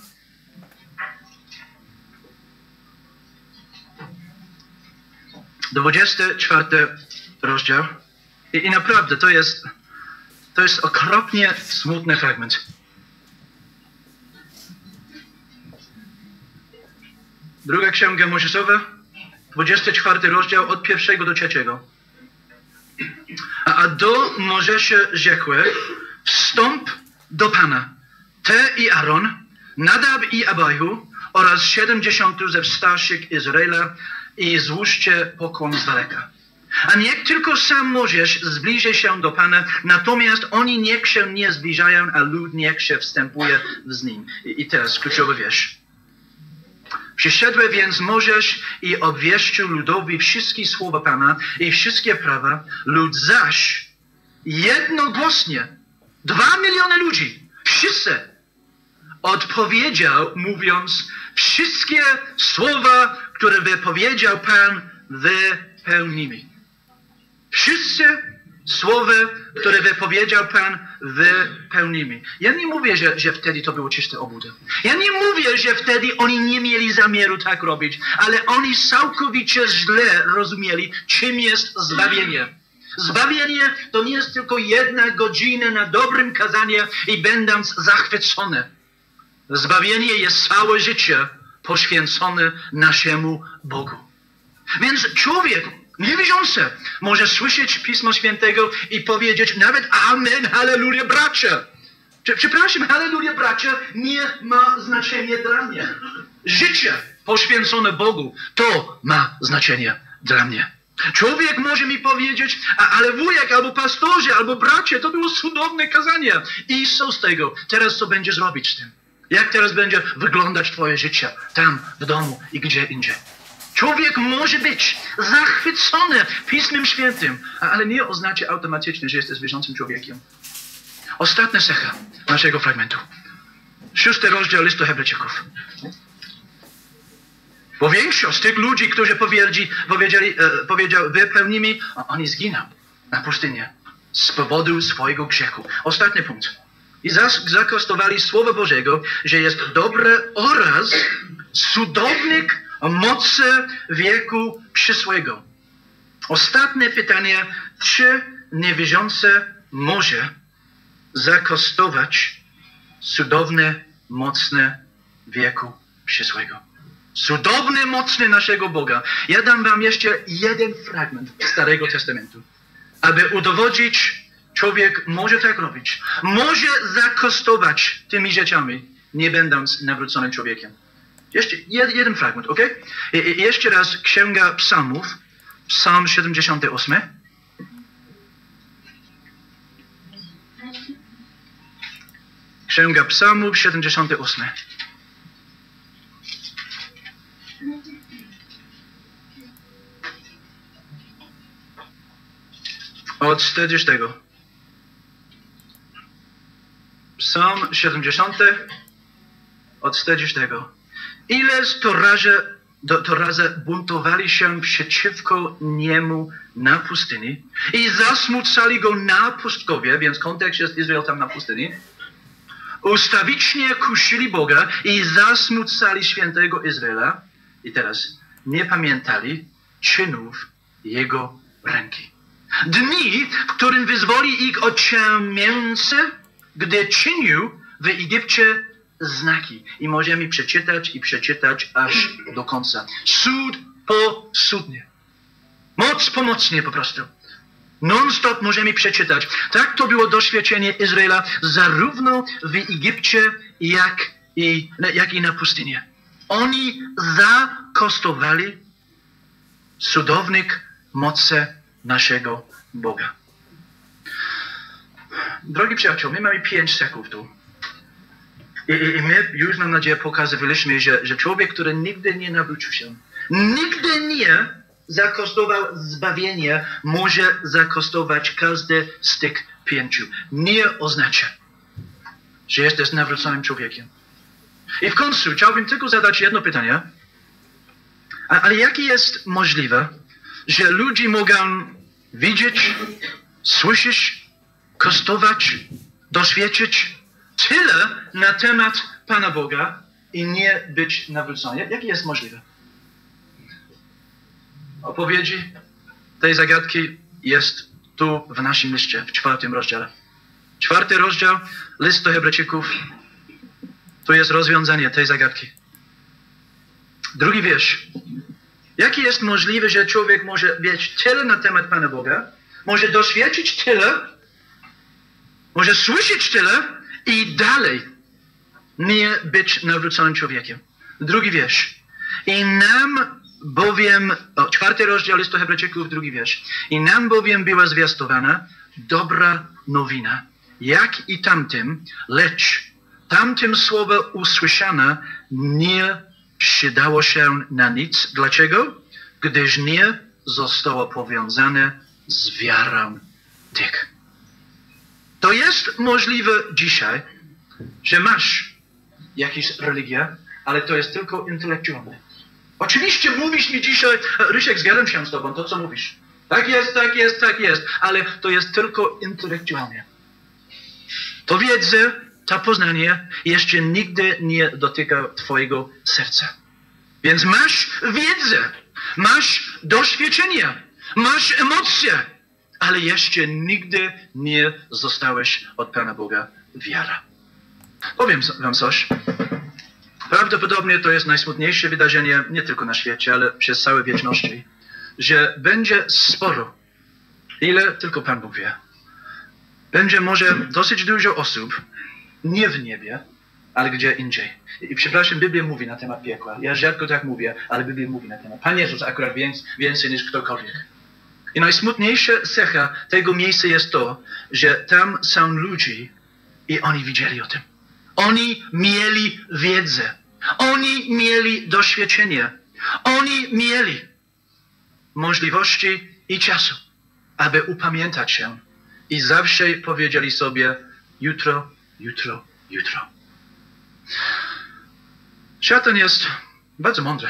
Do 24 rozdział. I naprawdę to jest okropnie smutny fragment. Druga księga Mojżeszowa, 24 rozdział od 1 do 3. A do Mojżesza rzekły, wstąp do Pana, ty i Aaron, Nadab i Abihu oraz 70 ze starszych Izraela i złóżcie pokłon z daleka. A niech tylko sam Mojżesz zbliży się do Pana, natomiast oni niech się nie zbliżają, a lud niech się wstępuje z nim. I teraz kluczowy wiersz. Przyszedł więc Mojżesz i obwieścił ludowi wszystkie słowa Pana i wszystkie prawa. Lud zaś jednogłośnie, 2 miliony ludzi, wszyscy odpowiedział, mówiąc, wszystkie słowa, które wypowiedział Pan, wypełnimy. Wszyscy Słowo, które wypowiedział Pan, wypełnimy. Ja nie mówię, że wtedy to było czyste obłudy. Ja nie mówię, że wtedy oni nie mieli zamiaru tak robić, ale oni całkowicie źle rozumieli, czym jest zbawienie. Zbawienie to nie jest tylko 1 godzina na dobrym kazaniu i będąc zachwycony. Zbawienie jest całe życie poświęcone naszemu Bogu. Więc człowiek niewierzący może słyszeć Pismo Świętego i powiedzieć nawet amen, halleluja, bracia. Przepraszam, halleluja, bracia nie ma znaczenia dla mnie. Życie poświęcone Bogu, to ma znaczenie dla mnie. Człowiek może mi powiedzieć, ale wujek, albo pastorze, albo bracie, to było cudowne kazanie. I co z tego? Teraz co będziesz robić z tym? Jak teraz będzie wyglądać twoje życie tam, w domu i gdzie indziej? Człowiek może być zachwycony Pismem Świętym, ale nie oznacza automatycznie, że jesteś wierzącym człowiekiem. Ostatnia cecha naszego fragmentu. 6 rozdział listu Hebrajczyków. Bo większość z tych ludzi, którzy powiedział, wypełnimy, oni zginą na pustynię z powodu swojego grzechu. Ostatni punkt. I zakostowali Słowo Bożego, że jest dobre oraz cudownych mocy wieku przyszłego. Ostatnie pytanie, czy niewierzący może zakostować cudowne, mocne wieku przyszłego? Cudowny, mocny naszego Boga. Ja dam wam jeszcze jeden fragment Starego Testamentu, aby udowodnić, człowiek może tak robić. Może zakostować tymi rzeczami, nie będąc nawróconym człowiekiem. Jeszcze jeden fragment, ok? Jeszcze raz Księga Psalmów, Psalm 78. Księga Psalmów, 78. Od 40. Psalm 70. Od 40. Ileż to razy buntowali się przeciwko niemu na pustyni i zasmucali go na pustkowie, więc kontekst jest Izrael tam na pustyni. Ustawicznie kusili Boga i zasmucali świętego Izraela. I teraz nie pamiętali czynów jego ręki. Dni, w którym wyzwoli ich od ciemięcy, gdy czynił w Egipcie znaki. I możemy przeczytać aż do końca. Cud po cudnie. Moc pomocnie po prostu. Non-stop możemy przeczytać. Tak to było doświadczenie Izraela zarówno w Egipcie, jak i na pustyni. Oni zakostowali cudownych mocy naszego Boga. Drogi przyjaciół, my mamy 5 sekund tu. I my już, mam nadzieję, pokazywaliśmy, że człowiek, który nigdy nie nawrócił się, nigdy nie zakostował zbawienie, może zakostować każdy z tych 5. Nie oznacza, że jesteś nawróconym człowiekiem. I w końcu chciałbym tylko zadać jedno pytanie. Ale jakie jest możliwe, że ludzie mogą widzieć, słyszeć, kostować, doświadczyć tyle na temat Pana Boga i nie być nawrócony? Jakie jest możliwe? Odpowiedzi tej zagadki jest tu w naszym liście, w 4 rozdziale. 4 rozdział listu Hebrajczyków. To jest rozwiązanie tej zagadki. 2 wiersz. Jakie jest możliwe, że człowiek może wiedzieć tyle na temat Pana Boga, może doświadczyć tyle, może słyszeć tyle i dalej nie być nawróconym człowiekiem? 2 wiersz. I nam bowiem, 4 rozdział listu Hebrajczyków, 2 wiersz. I nam bowiem była zwiastowana dobra nowina, jak i tamtym, lecz tamtym słowo usłyszane nie przydało się na nic. Dlaczego? Gdyż nie zostało powiązane z wiarą tych. To jest możliwe dzisiaj, że masz jakąś religię, ale to jest tylko intelektualne. Oczywiście mówisz mi dzisiaj, Rysiek, zgadzam się z tobą, to co mówisz. Tak jest, tak jest, tak jest, ale to jest tylko intelektualnie. To wiedzę, to poznanie jeszcze nigdy nie dotyka twojego serca. Więc masz wiedzę, masz doświadczenie, masz emocje, ale jeszcze nigdy nie zostałeś od Pana Boga wiara. Powiem wam coś. Prawdopodobnie to jest najsmutniejsze wydarzenie nie tylko na świecie, ale przez całe wieczności, że będzie sporo, ile tylko Pan Bóg wie. Będzie może dosyć dużo osób, nie w niebie, ale gdzie indziej. I przepraszam, Biblia mówi na temat piekła. Ja rzadko tak mówię, ale Biblia mówi na temat. Pan Jezus akurat więcej niż ktokolwiek. I najsmutniejsza cecha tego miejsca jest to, że tam są ludzie i oni widzieli o tym. Oni mieli wiedzę. Oni mieli doświadczenie. Oni mieli możliwości i czasu, aby upamiętać się. I zawsze powiedzieli sobie jutro, jutro, jutro. Szatan jest bardzo mądry.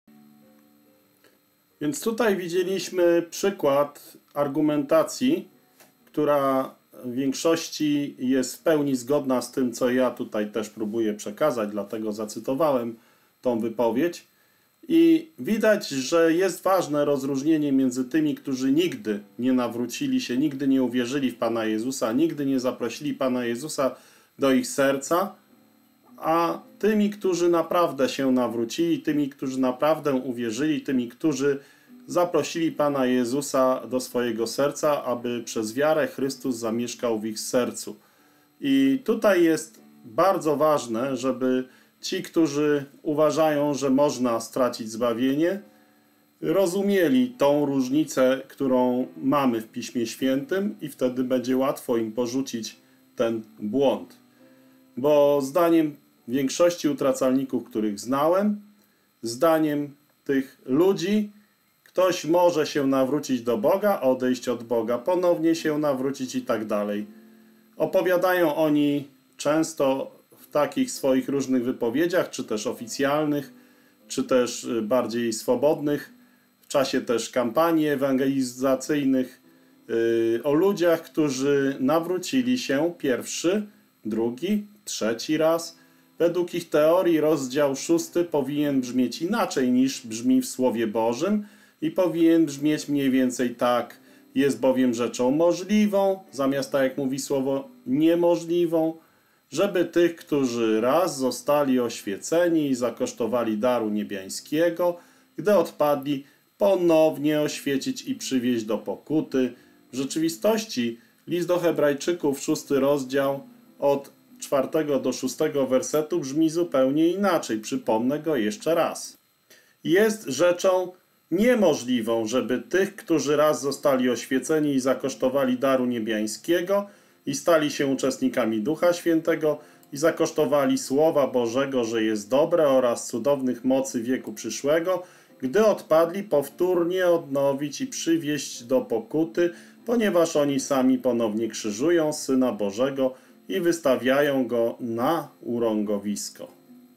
Więc tutaj widzieliśmy przykład argumentacji, która w większości jest w pełni zgodna z tym, co ja tutaj też próbuję przekazać, dlatego zacytowałem tą wypowiedź. I widać, że jest ważne rozróżnienie między tymi, którzy nigdy nie nawrócili się, nigdy nie uwierzyli w Pana Jezusa, nigdy nie zaprosili Pana Jezusa do ich serca, a tymi, którzy naprawdę się nawrócili, tymi, którzy naprawdę uwierzyli, tymi, którzy zaprosili Pana Jezusa do swojego serca, aby przez wiarę Chrystus zamieszkał w ich sercu. I tutaj jest bardzo ważne, żeby ci, którzy uważają, że można stracić zbawienie, rozumieli tą różnicę, którą mamy w Piśmie Świętym i wtedy będzie łatwo im porzucić ten błąd. Bo zdaniem większości utracalników, których znałem, zdaniem tych ludzi, ktoś może się nawrócić do Boga, odejść od Boga, ponownie się nawrócić i tak dalej. Opowiadają oni często w takich swoich różnych wypowiedziach, czy też oficjalnych, czy też bardziej swobodnych, w czasie też kampanii ewangelizacyjnych, o ludziach, którzy nawrócili się pierwszy, drugi, trzeci raz. Według ich teorii rozdział 6 powinien brzmieć inaczej niż brzmi w Słowie Bożym i powinien brzmieć mniej więcej tak: jest bowiem rzeczą możliwą, zamiast tak jak mówi słowo niemożliwą, żeby tych, którzy raz zostali oświeceni i zakosztowali daru niebiańskiego, gdy odpadli, ponownie oświecić i przywieźć do pokuty. W rzeczywistości list do Hebrajczyków, 6 rozdział, od 4 do 6 wersetu brzmi zupełnie inaczej. Przypomnę go jeszcze raz. Jest rzeczą niemożliwą, żeby tych, którzy raz zostali oświeceni i zakosztowali daru niebiańskiego i stali się uczestnikami Ducha Świętego i zakosztowali Słowa Bożego, że jest dobre, oraz cudownych mocy wieku przyszłego, gdy odpadli, powtórnie odnowić i przywieść do pokuty, ponieważ oni sami ponownie krzyżują Syna Bożego i wystawiają Go na urągowisko.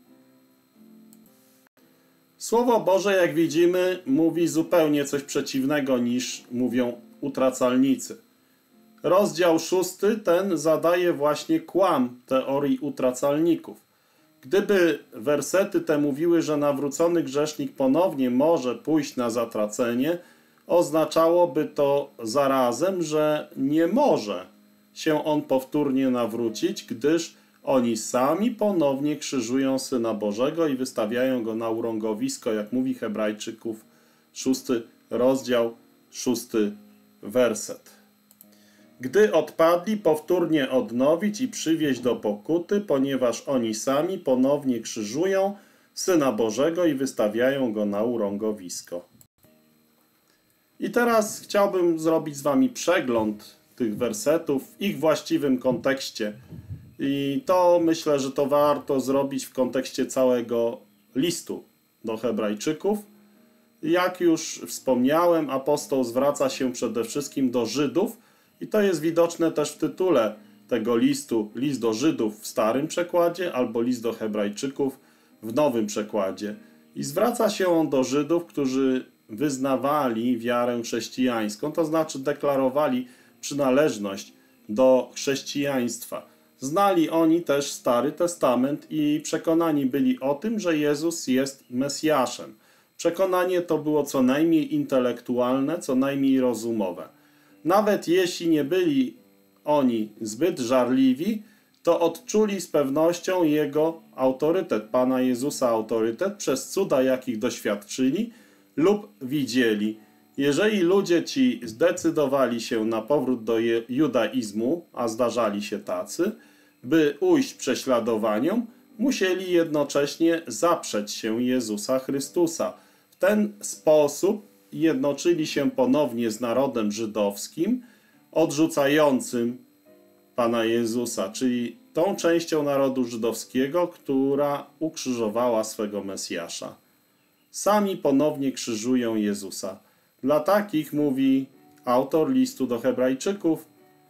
Słowo Boże, jak widzimy, mówi zupełnie coś przeciwnego niż mówią utracalnicy. Rozdział 6 ten zadaje właśnie kłam teorii utracalników. Gdyby wersety te mówiły, że nawrócony grzesznik ponownie może pójść na zatracenie, oznaczałoby to zarazem, że nie może się on powtórnie nawrócić, gdyż oni sami ponownie krzyżują Syna Bożego i wystawiają Go na urągowisko, jak mówi Hebrajczyków 6 rozdział, 6 werset. Gdy odpadli, powtórnie odnowić i przywieźć do pokuty, ponieważ oni sami ponownie krzyżują Syna Bożego i wystawiają Go na urągowisko. I teraz chciałbym zrobić z wami przegląd tych wersetów w ich właściwym kontekście. I to myślę, że to warto zrobić w kontekście całego listu do Hebrajczyków. Jak już wspomniałem, apostoł zwraca się przede wszystkim do Żydów i to jest widoczne też w tytule tego listu: list do Żydów w starym przekładzie albo list do Hebrajczyków w nowym przekładzie. I zwraca się on do Żydów, którzy wyznawali wiarę chrześcijańską, to znaczy deklarowali przynależność do chrześcijaństwa. Znali oni też Stary Testament i przekonani byli o tym, że Jezus jest Mesjaszem. Przekonanie to było co najmniej intelektualne, co najmniej rozumowe. Nawet jeśli nie byli oni zbyt żarliwi, to odczuli z pewnością Jego autorytet, Pana Jezusa autorytet, przez cuda, jakich doświadczyli lub widzieli. Jeżeli ludzie ci zdecydowali się na powrót do judaizmu, a zdarzali się tacy, by ujść prześladowaniom, musieli jednocześnie zaprzeć się Jezusa Chrystusa. W ten sposób jednoczyli się ponownie z narodem żydowskim, odrzucającym Pana Jezusa, czyli tą częścią narodu żydowskiego, która ukrzyżowała swego Mesjasza. Sami ponownie krzyżują Jezusa. Dla takich, mówi autor listu do Hebrajczyków,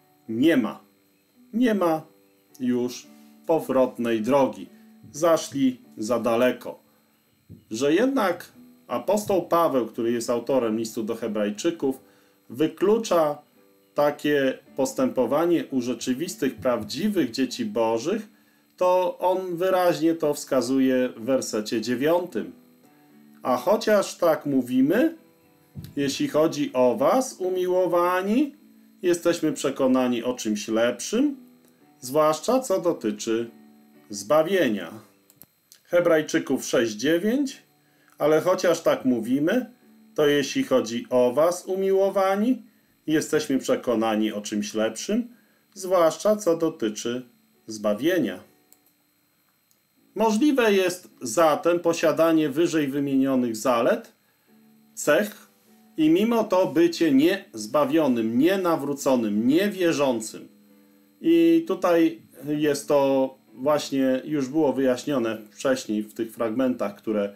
nie ma już powrotnej drogi. Zaszli za daleko. Że jednak apostoł Paweł, który jest autorem listu do Hebrajczyków, wyklucza takie postępowanie u rzeczywistych, prawdziwych dzieci bożych, to on wyraźnie to wskazuje w wersecie 9. A chociaż tak mówimy, jeśli chodzi o was, umiłowani, jesteśmy przekonani o czymś lepszym, zwłaszcza co dotyczy zbawienia. Hebrajczyków 6:9. Ale chociaż tak mówimy, to jeśli chodzi o was, umiłowani, jesteśmy przekonani o czymś lepszym, zwłaszcza co dotyczy zbawienia. Możliwe jest zatem posiadanie wyżej wymienionych zalet, cech i mimo to bycie niezbawionym, nienawróconym, niewierzącym. I tutaj jest to właśnie już było wyjaśnione wcześniej w tych fragmentach, które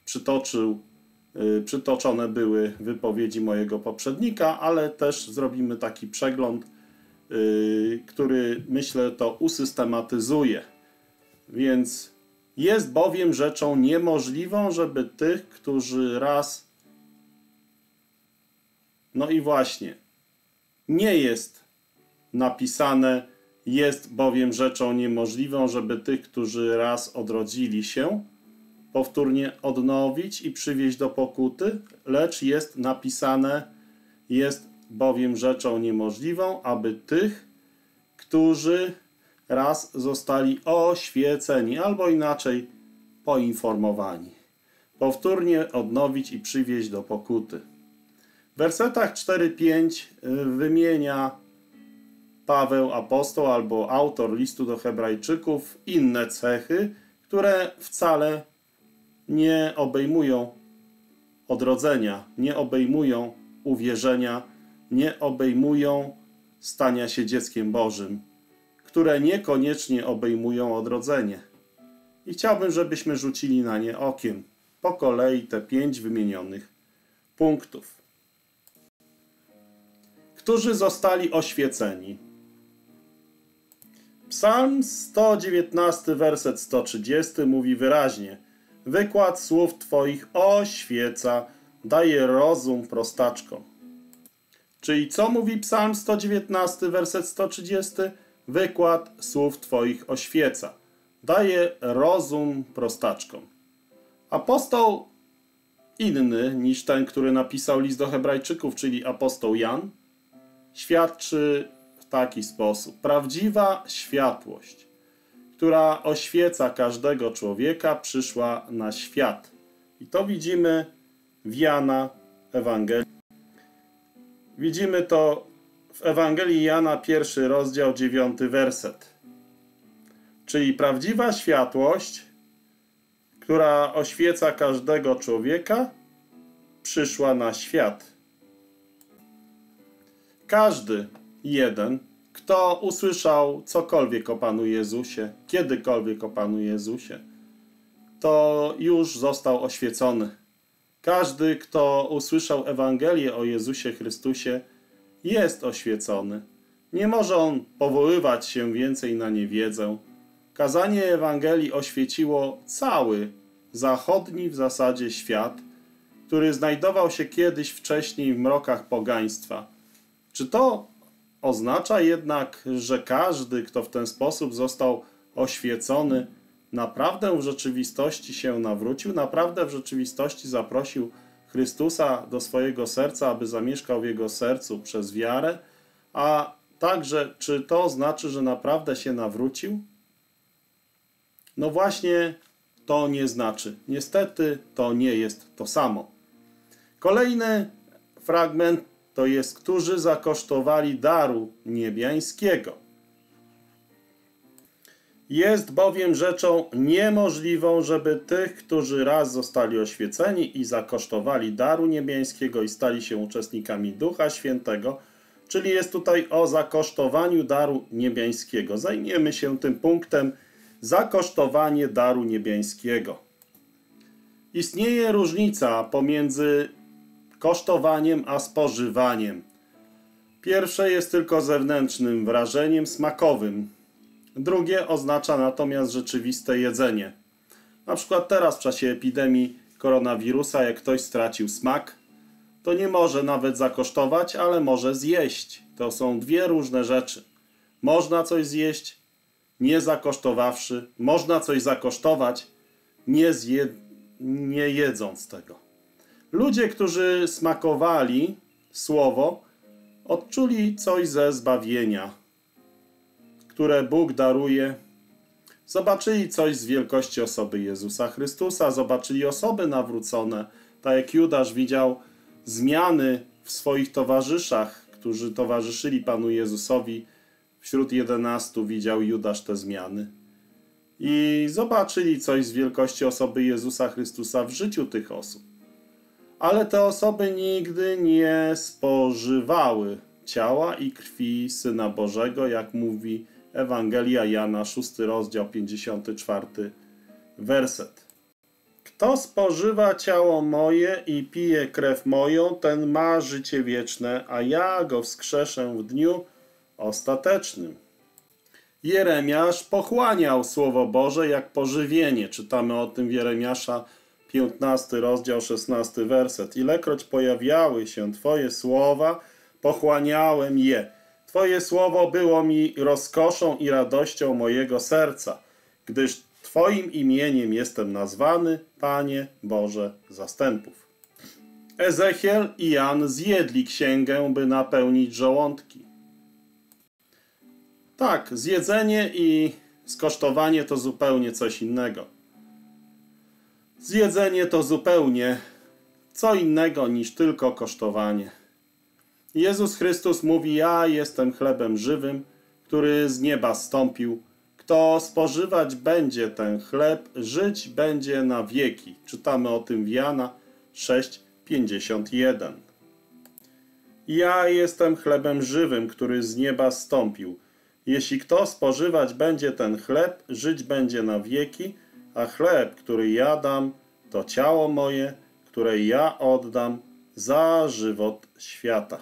przytoczone były wypowiedzi mojego poprzednika, ale też zrobimy taki przegląd, który myślę to usystematyzuje. Więc jest bowiem rzeczą niemożliwą, żeby tych, którzy raz... No i właśnie, nie jest napisane, jest bowiem rzeczą niemożliwą, żeby tych, którzy raz odrodzili się, powtórnie odnowić i przywieźć do pokuty, lecz jest napisane, jest bowiem rzeczą niemożliwą, aby tych, którzy raz zostali oświeceni, albo inaczej poinformowani, powtórnie odnowić i przywieźć do pokuty. W wersetach 4-5 wymienia Paweł apostoł albo autor listu do Hebrajczyków inne cechy, które wcale nie obejmują odrodzenia, nie obejmują uwierzenia, nie obejmują stania się dzieckiem Bożym, które niekoniecznie obejmują odrodzenie. I chciałbym, żebyśmy rzucili na nie okiem po kolei te 5 wymienionych punktów. Którzy zostali oświeceni. Psalm 119, werset 130 mówi wyraźnie: wykład słów Twoich oświeca, daje rozum prostaczkom. Czyli co mówi Psalm 119, werset 130? Wykład słów Twoich oświeca, daje rozum prostaczkom. Apostoł inny niż ten, który napisał list do Hebrajczyków, czyli apostoł Jan, świadczy w taki sposób. Prawdziwa światłość, która oświeca każdego człowieka, przyszła na świat. I to widzimy w Jana Ewangelii. Widzimy to w Ewangelii Jana, 1 rozdział, 9 werset. Czyli prawdziwa światłość, która oświeca każdego człowieka, przyszła na świat. Każdy jeden, kto usłyszał cokolwiek o Panu Jezusie, kiedykolwiek o Panu Jezusie, to już został oświecony. Każdy, kto usłyszał Ewangelię o Jezusie Chrystusie, jest oświecony. Nie może on powoływać się więcej na niewiedzę. Kazanie Ewangelii oświeciło cały zachodni w zasadzie świat który znajdował się kiedyś wcześniej w mrokach pogaństwa. Czy to oznacza jednak, że każdy, kto w ten sposób został oświecony, naprawdę w rzeczywistości się nawrócił, naprawdę w rzeczywistości zaprosił Chrystusa do swojego serca, aby zamieszkał w jego sercu przez wiarę, a także czy to znaczy, że naprawdę się nawrócił? No właśnie to nie znaczy. Niestety to nie jest to samo. Kolejny fragment to jest, którzy zakosztowali daru niebiańskiego. Jest bowiem rzeczą niemożliwą, żeby tych, którzy raz zostali oświeceni i zakosztowali daru niebiańskiego i stali się uczestnikami Ducha Świętego, czyli jest tutaj o zakosztowaniu daru niebiańskiego. Zajmiemy się tym punktem, zakosztowanie daru niebiańskiego. Istnieje różnica pomiędzy kosztowaniem a spożywaniem. Pierwsze jest tylko zewnętrznym wrażeniem smakowym. Drugie oznacza natomiast rzeczywiste jedzenie. Na przykład teraz w czasie epidemii koronawirusa, jak ktoś stracił smak, to nie może nawet zakosztować, ale może zjeść. To są dwie różne rzeczy. Można coś zjeść, nie zakosztowawszy. Można coś zakosztować, nie jedząc tego. Ludzie, którzy smakowali słowo, odczuli coś ze zbawienia, które Bóg daruje. Zobaczyli coś z wielkości osoby Jezusa Chrystusa, zobaczyli osoby nawrócone, tak jak Judasz widział zmiany w swoich towarzyszach, którzy towarzyszyli Panu Jezusowi. Wśród 11 widział Judasz te zmiany. I zobaczyli coś z wielkości osoby Jezusa Chrystusa w życiu tych osób. Ale te osoby nigdy nie spożywały ciała i krwi Syna Bożego, jak mówi Ewangelia Jana, 6 rozdział, 54 werset. Kto spożywa ciało moje i pije krew moją, ten ma życie wieczne, a ja go wskrzeszę w dniu ostatecznym. Jeremiasz pochłaniał Słowo Boże jak pożywienie. Czytamy o tym w Jeremiasza 15 rozdział, 16 werset. Ilekroć pojawiały się Twoje słowa, pochłaniałem je. Twoje słowo było mi rozkoszą i radością mojego serca, gdyż Twoim imieniem jestem nazwany, Panie Boże zastępów. Ezechiel i Jan zjedli księgę, by napełnić żołądki. Tak, zjedzenie i skosztowanie to zupełnie coś innego. Zjedzenie to zupełnie co innego niż tylko kosztowanie. Jezus Chrystus mówi: ja jestem chlebem żywym, który z nieba zstąpił. Kto spożywać będzie ten chleb, żyć będzie na wieki. Czytamy o tym w Jana 6:51. Ja jestem chlebem żywym, który z nieba zstąpił. Jeśli kto spożywać będzie ten chleb, żyć będzie na wieki, a chleb, który ja dam, to ciało moje, które ja oddam za żywot świata.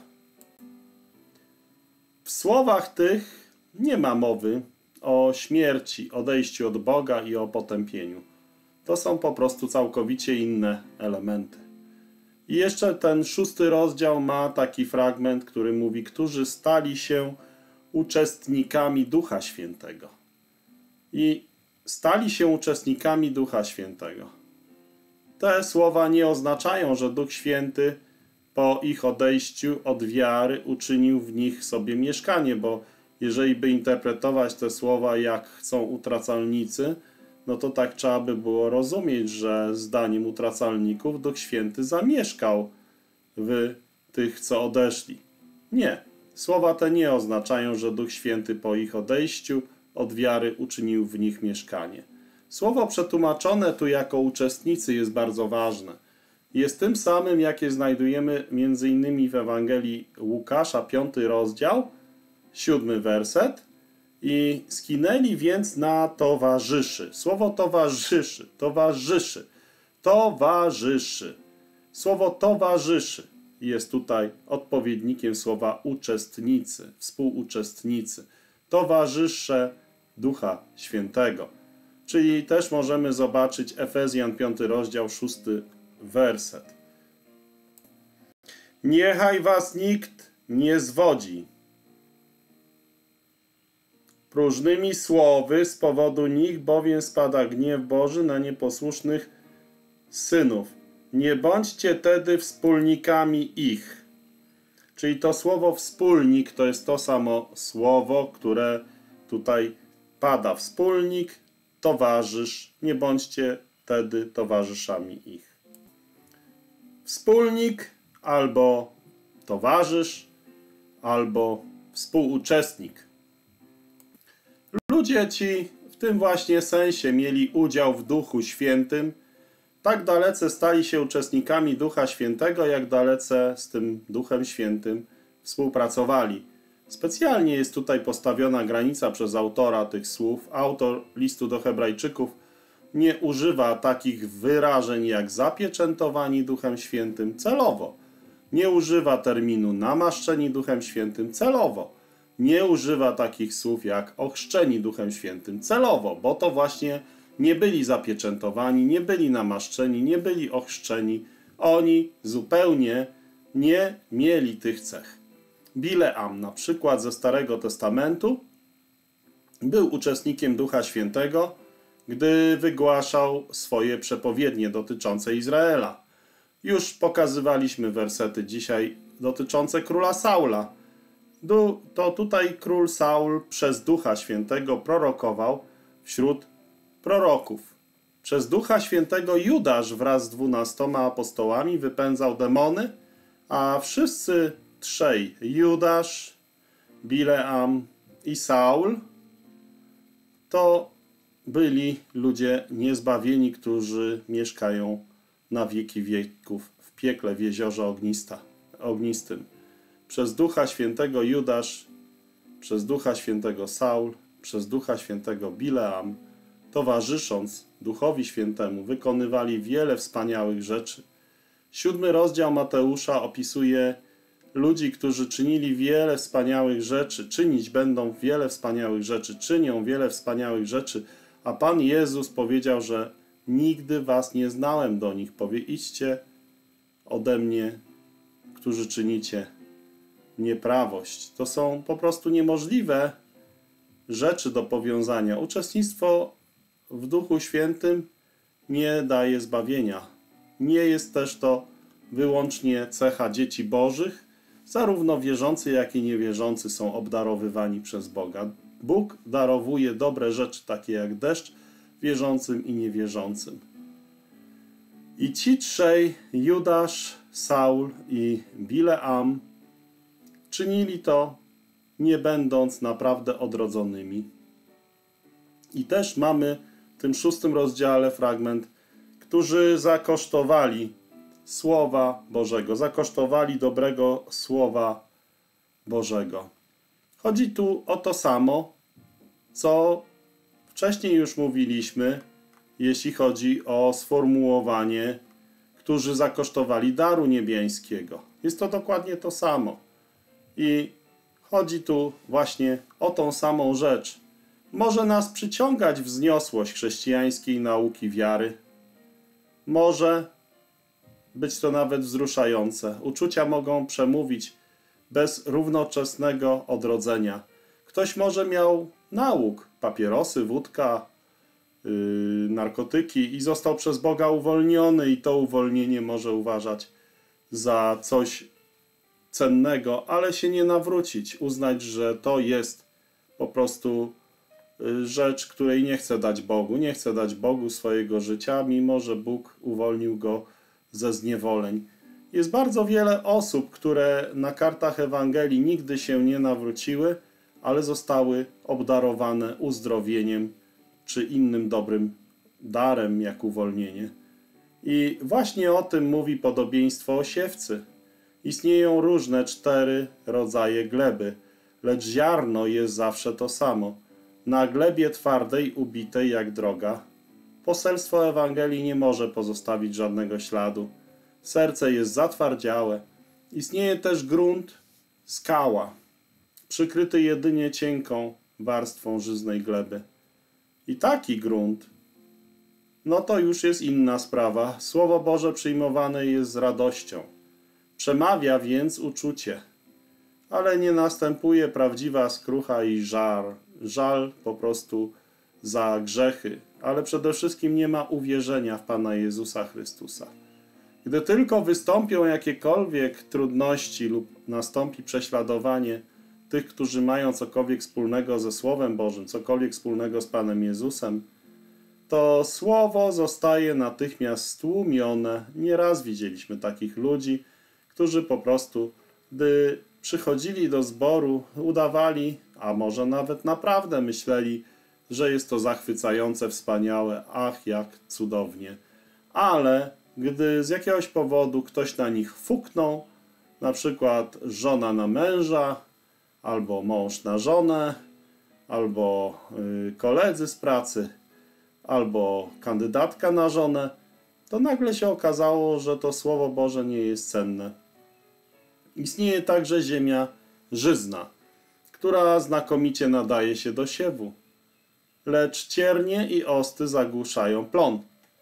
W słowach tych nie ma mowy o śmierci, odejściu od Boga i o potępieniu. To są po prostu całkowicie inne elementy. I jeszcze ten 6 rozdział ma taki fragment, który mówi, którzy stali się uczestnikami Ducha Świętego. I stali się uczestnikami Ducha Świętego. Te słowa nie oznaczają, że Duch Święty po ich odejściu od wiary uczynił w nich sobie mieszkanie, bo jeżeli by interpretować te słowa jak chcą utracalnicy, no to tak trzeba by było rozumieć, że zdaniem utracalników Duch Święty zamieszkał w tych, co odeszli. Nie. Słowa te nie oznaczają, że Duch Święty po ich odejściu od wiary uczynił w nich mieszkanie. Słowo przetłumaczone tu jako uczestnicy jest bardzo ważne. Jest tym samym, jakie znajdujemy m.in. w Ewangelii Łukasza, 5 rozdział, 7 werset. I skinęli więc na towarzyszy. Słowo towarzyszy, towarzyszy. Słowo towarzyszy jest tutaj odpowiednikiem słowa uczestnicy, współuczestnicy. Towarzysze Ducha Świętego. Czyli też możemy zobaczyć Efezjan 5 rozdział 6 werset. Niechaj was nikt nie zwodzi próżnymi słowy, z powodu nich bowiem spada gniew Boży na nieposłusznych synów. Nie bądźcie tedy wspólnikami ich. Czyli to słowo wspólnik to jest to samo słowo, które tutaj pada. Wspólnik, towarzysz. Nie bądźcie tedy towarzyszami ich. Wspólnik albo towarzysz, albo współuczestnik. Ludzie ci w tym właśnie sensie mieli udział w Duchu Świętym. Tak dalece stali się uczestnikami Ducha Świętego, jak dalece z tym Duchem Świętym współpracowali. Specjalnie jest tutaj postawiona granica przez autora tych słów. Autor listu do Hebrajczyków nie używa takich wyrażeń jak zapieczętowani Duchem Świętym celowo. Nie używa terminu namaszczeni Duchem Świętym celowo. Nie używa takich słów jak ochrzczeni Duchem Świętym celowo, bo to właśnie nie byli zapieczętowani, nie byli namaszczeni, nie byli ochrzczeni. Oni zupełnie nie mieli tych cech. Bileam, na przykład ze Starego Testamentu, był uczestnikiem Ducha Świętego, gdy wygłaszał swoje przepowiednie dotyczące Izraela. Już pokazywaliśmy wersety dzisiaj dotyczące króla Saula. To tutaj król Saul przez Ducha Świętego prorokował wśród proroków. Przez Ducha Świętego Judasz wraz z 12 apostołami wypędzał demony, a wszyscy trzej, Judasz, Bileam i Saul, to byli ludzie niezbawieni, którzy mieszkają na wieki wieków w piekle w jeziorze ognistym. Przez Ducha Świętego Judasz, przez Ducha Świętego Saul, przez Ducha Świętego Bileam, towarzysząc Duchowi Świętemu, wykonywali wiele wspaniałych rzeczy. 7 rozdział Mateusza opisuje ludzi, którzy czynili wiele wspaniałych rzeczy, czynić będą wiele wspaniałych rzeczy, czynią wiele wspaniałych rzeczy, a Pan Jezus powiedział, że nigdy was nie znałem do nich. Powie, idźcie ode mnie, którzy czynicie nieprawość. To są po prostu niemożliwe rzeczy do powiązania. Uczestnictwo w Duchu Świętym nie daje zbawienia. Nie jest też to wyłącznie cecha dzieci bożych. Zarówno wierzący, jak i niewierzący są obdarowywani przez Boga. Bóg darowuje dobre rzeczy, takie jak deszcz, wierzącym i niewierzącym. I ci trzej, Judasz, Saul i Bileam, czynili to, nie będąc naprawdę odrodzonymi. I też mamy w tym 6 rozdziale fragment, którzy zakosztowali Słowa Bożego, zakosztowali dobrego Słowa Bożego. Chodzi tu o to samo, co wcześniej już mówiliśmy, jeśli chodzi o sformułowanie, którzy zakosztowali daru niebiańskiego. Jest to dokładnie to samo. I chodzi tu właśnie o tą samą rzecz. Może nas przyciągać wzniosłość chrześcijańskiej nauki wiary. Może być to nawet wzruszające. Uczucia mogą przemówić bez równoczesnego odrodzenia. Ktoś może miał nałóg, papierosy, wódka, narkotyki i został przez Boga uwolniony i to uwolnienie może uważać za coś cennego, ale się nie nawrócić, uznać, że to jest po prostu rzecz, której nie chce dać Bogu. Nie chce dać Bogu swojego życia, mimo że Bóg uwolnił go ze zniewoleń. Jest bardzo wiele osób, które na kartach Ewangelii nigdy się nie nawróciły, ale zostały obdarowane uzdrowieniem czy innym dobrym darem, jak uwolnienie. I właśnie o tym mówi podobieństwo o siewcy. Istnieją różne 4 rodzaje gleby, lecz ziarno jest zawsze to samo. Na glebie twardej, ubitej jak droga. Poselstwo Ewangelii nie może pozostawić żadnego śladu. Serce jest zatwardziałe. Istnieje też grunt, skała, przykryty jedynie cienką warstwą żyznej gleby. I taki grunt, no to już jest inna sprawa. Słowo Boże przyjmowane jest z radością. Przemawia więc uczucie, ale nie następuje prawdziwa skrucha i żal po prostu za grzechy, ale przede wszystkim nie ma uwierzenia w Pana Jezusa Chrystusa. Gdy tylko wystąpią jakiekolwiek trudności lub nastąpi prześladowanie tych, którzy mają cokolwiek wspólnego ze Słowem Bożym, cokolwiek wspólnego z Panem Jezusem, to Słowo zostaje natychmiast stłumione. Nieraz widzieliśmy takich ludzi, którzy po prostu, gdy przychodzili do zboru, udawali, a może nawet naprawdę myśleli, że jest to zachwycające, wspaniałe, ach, jak cudownie. Ale gdy z jakiegoś powodu ktoś na nich fuknął, na przykład żona na męża, albo mąż na żonę, albo koledzy z pracy, albo kandydatka na żonę, to nagle się okazało, że to Słowo Boże nie jest cenne. Istnieje także ziemia żyzna, która znakomicie nadaje się do siewu, lecz ciernie i osty zagłuszają plon.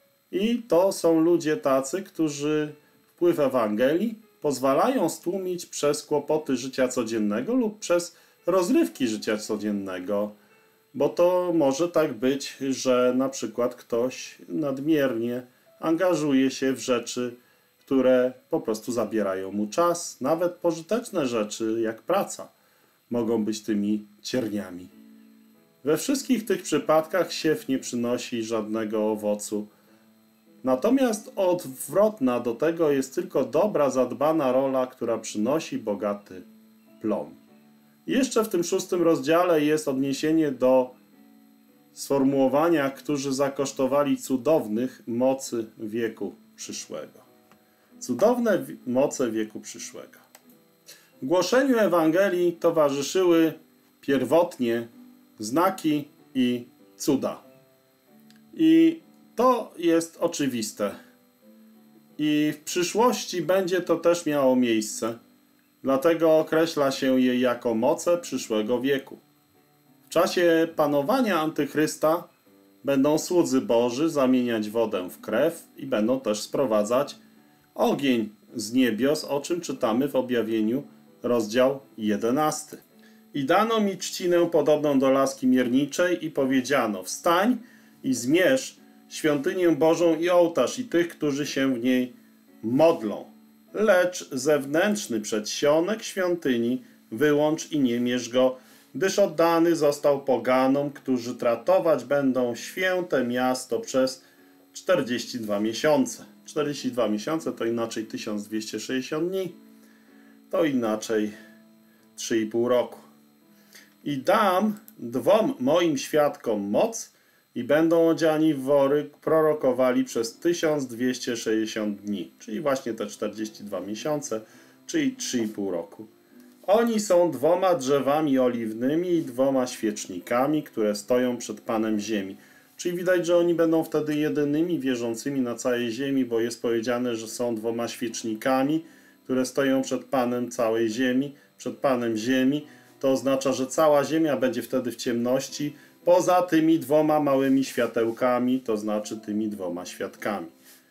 I to są ludzie tacy, którzy wpływ Ewangelii pozwalają stłumić przez kłopoty życia codziennego lub przez rozrywki życia codziennego, bo to może tak być, że na przykład ktoś nadmiernie angażuje się w rzeczy, które po prostu zabierają mu czas. Nawet pożyteczne rzeczy, jak praca, mogą być tymi cierniami. We wszystkich tych przypadkach siew nie przynosi żadnego owocu. Natomiast odwrotna do tego jest tylko dobra, zadbana rola, która przynosi bogaty plon. Jeszcze w tym 6 rozdziale jest odniesienie do sformułowania, którzy zakosztowali cudownych mocy wieku przyszłego. Cudowne moce wieku przyszłego. Głoszeniu Ewangelii towarzyszyły pierwotnie znaki i cuda. I to jest oczywiste. I w przyszłości będzie to też miało miejsce. Dlatego określa się je jako moce przyszłego wieku. W czasie panowania Antychrysta będą słudzy Boży zamieniać wodę w krew i będą też sprowadzać ogień z niebios, o czym czytamy w Objawieniu, rozdział 11. I dano mi trzcinę podobną do laski mierniczej i powiedziano: wstań i zmierz świątynię Bożą i ołtarz i tych, którzy się w niej modlą. Lecz zewnętrzny przedsionek świątyni wyłącz i nie mierz go, gdyż oddany został poganom, którzy tratować będą święte miasto przez 42 miesiące. 42 miesiące to inaczej 1260 dni, to inaczej 3,5 roku. I dam 2 moim świadkom moc i będą odziani w wory, prorokowali przez 1260 dni, czyli właśnie te 42 miesiące, czyli 3,5 roku. Oni są 2 drzewami oliwnymi i 2 świecznikami, które stoją przed Panem ziemi. Czyli widać, że oni będą wtedy jedynymi wierzącymi na całej ziemi, bo jest powiedziane, że są 2 świecznikami, które stoją przed Panem całej ziemi, przed Panem ziemi. To oznacza, że cała ziemia będzie wtedy w ciemności, poza tymi 2 małymi światełkami, to znaczy tymi 2 świadkami.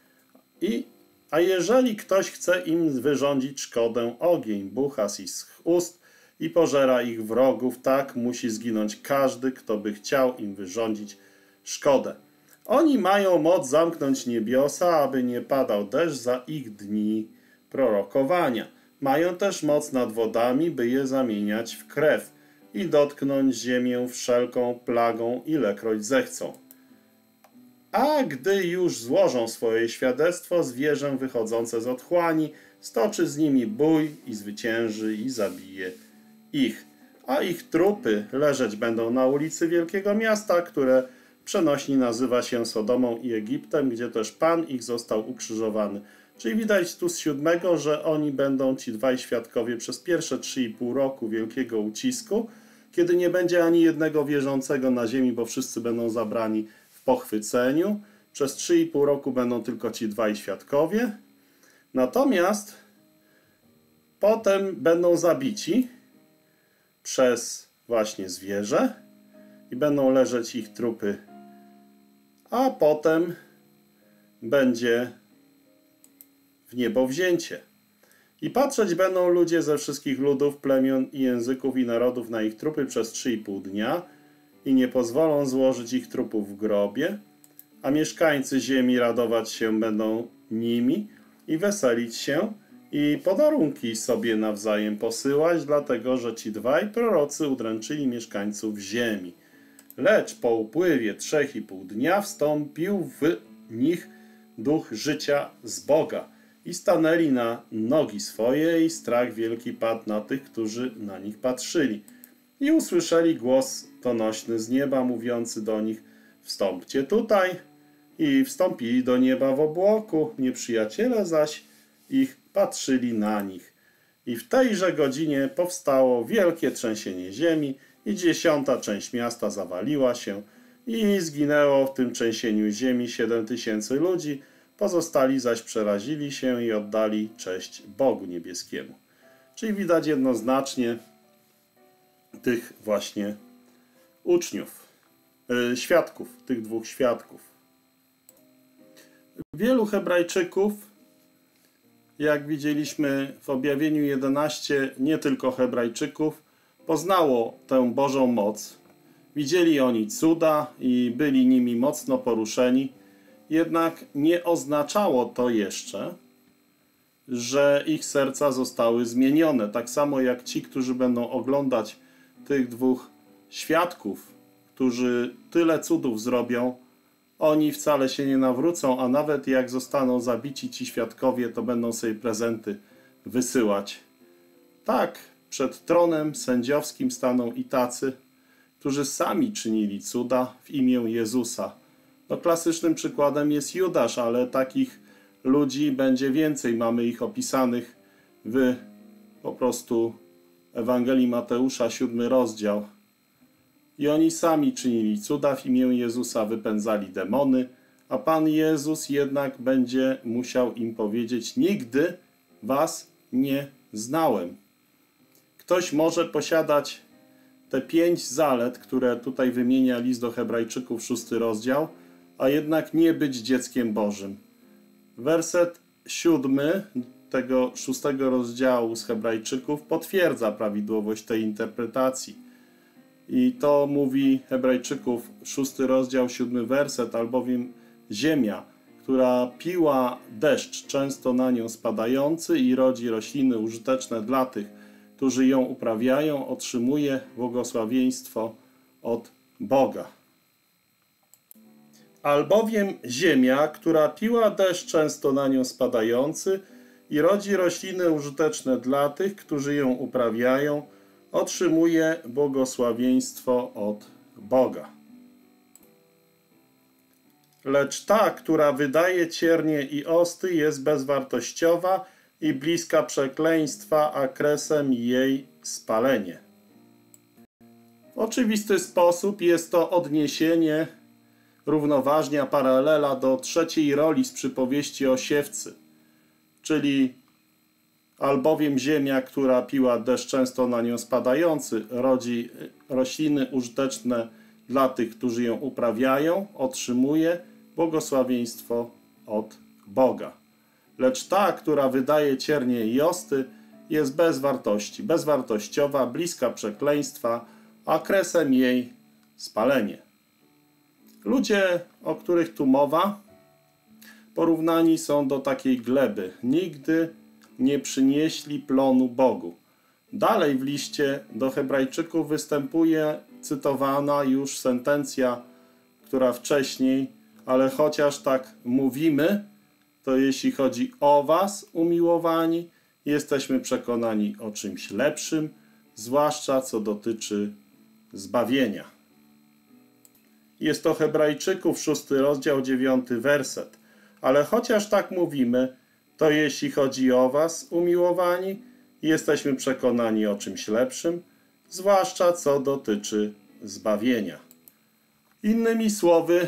A jeżeli ktoś chce im wyrządzić szkodę, ogień bucha z ich ust i pożera ich wrogów, tak musi zginąć każdy, kto by chciał im wyrządzić szkodę. Oni mają moc zamknąć niebiosa, aby nie padał deszcz za ich dni prorokowania. Mają też moc nad wodami, by je zamieniać w krew i dotknąć ziemię wszelką plagą, ilekroć zechcą. A gdy już złożą swoje świadectwo, zwierzę wychodzące z otchłani stoczy z nimi bój i zwycięży i zabije ich. A ich trupy leżeć będą na ulicy wielkiego miasta, które przenośni nazywa się Sodomą i Egiptem, gdzie też Pan ich został ukrzyżowany. Czyli widać tu z 7, że oni będą, ci 2 świadkowie, przez pierwsze 3,5 roku wielkiego ucisku, kiedy nie będzie ani jednego wierzącego na ziemi, bo wszyscy będą zabrani w pochwyceniu. Przez 3,5 roku będą tylko ci 2 świadkowie. Natomiast potem będą zabici przez właśnie zwierzę i będą leżeć ich trupy. A potem będzie w niebo wzięcie. I patrzeć będą ludzie ze wszystkich ludów, plemion i języków i narodów na ich trupy przez 3,5 dnia i nie pozwolą złożyć ich trupów w grobie, a mieszkańcy ziemi radować się będą nimi i weselić się i podarunki sobie nawzajem posyłać, dlatego że ci dwaj prorocy udręczyli mieszkańców ziemi. Lecz po upływie 3,5 dnia wstąpił w nich duch życia z Boga i stanęli na nogi swoje i strach wielki padł na tych, którzy na nich patrzyli. I usłyszeli głos donośny z nieba, mówiący do nich: wstąpcie tutaj. I wstąpili do nieba w obłoku, nieprzyjaciele zaś ich patrzyli na nich. I w tejże godzinie powstało wielkie trzęsienie ziemi i 10. część miasta zawaliła się i zginęło w tym trzęsieniu ziemi 7000 ludzi, pozostali zaś przerazili się i oddali cześć Bogu niebieskiemu. Czyli widać jednoznacznie tych właśnie uczniów, świadków, tych dwóch świadków. Wielu Hebrajczyków, jak widzieliśmy w objawieniu 11, nie tylko Hebrajczyków, poznało tę Bożą moc. Widzieli oni cuda i byli nimi mocno poruszeni, jednak nie oznaczało to jeszcze, że ich serca zostały zmienione. Tak samo jak ci, którzy będą oglądać tych dwóch świadków, którzy tyle cudów zrobią, oni wcale się nie nawrócą, a nawet jak zostaną zabici ci świadkowie, to będą sobie prezenty wysyłać. Tak, przed tronem sędziowskim staną i tacy, którzy sami czynili cuda w imię Jezusa. No, klasycznym przykładem jest Judasz, ale takich ludzi będzie więcej. Mamy ich opisanych w po prostu Ewangelii Mateusza, 7 rozdział. I oni sami czynili cuda w imię Jezusa, wypędzali demony, a Pan Jezus jednak będzie musiał im powiedzieć: nigdy was nie znałem. Ktoś może posiadać te 5 zalet, które tutaj wymienia list do Hebrajczyków, 6 rozdział, a jednak nie być dzieckiem Bożym. Werset 7 tego 6 rozdziału z Hebrajczyków potwierdza prawidłowość tej interpretacji. I to mówi Hebrajczyków, 6 rozdział, 7 werset: albowiem ziemia, która piła deszcz często na nią spadający i rodzi rośliny użyteczne dla tych, którzy ją uprawiają, otrzymuje błogosławieństwo od Boga. Albowiem ziemia, która piła deszcz często na nią spadający i rodzi rośliny użyteczne dla tych, którzy ją uprawiają, otrzymuje błogosławieństwo od Boga. Lecz ta, która wydaje ciernie i osty, jest bezwartościowa i bliska przekleństwa, a kresem jej spalenie. W oczywisty sposób jest to odniesienie, równoważnia, paralela do trzeciej roli z przypowieści o siewcy, czyli albowiem ziemia, która piła deszcz często na nią spadający, rodzi rośliny użyteczne dla tych, którzy ją uprawiają, otrzymuje błogosławieństwo od Boga. Lecz ta, która wydaje ciernie i osty, jest bez wartości, bezwartościowa, bliska przekleństwa, a kresem jej spalenie. Ludzie, o których tu mowa, porównani są do takiej gleby. Nigdy nie przynieśli plonu Bogu. Dalej w liście do Hebrajczyków występuje cytowana już sentencja, która wcześniej: ale chociaż tak mówimy, to jeśli chodzi o was, umiłowani, jesteśmy przekonani o czymś lepszym, zwłaszcza co dotyczy zbawienia. Jest to Hebrajczyków, 6 rozdział, 9 werset. Ale chociaż tak mówimy, to jeśli chodzi o was, umiłowani, jesteśmy przekonani o czymś lepszym, zwłaszcza co dotyczy zbawienia. Innymi słowy,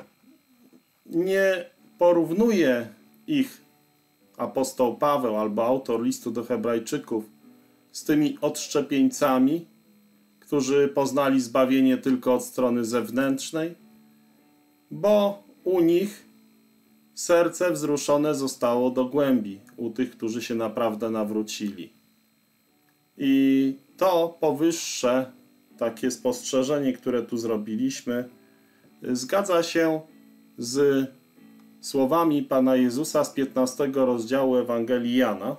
nie porównuje ich apostoł Paweł albo autor listu do Hebrajczyków z tymi odszczepieńcami, którzy poznali zbawienie tylko od strony zewnętrznej, bo u nich serce wzruszone zostało do głębi u tych, którzy się naprawdę nawrócili. I to powyższe takie spostrzeżenie, które tu zrobiliśmy, zgadza się z słowami Pana Jezusa z 15 rozdziału Ewangelii Jana.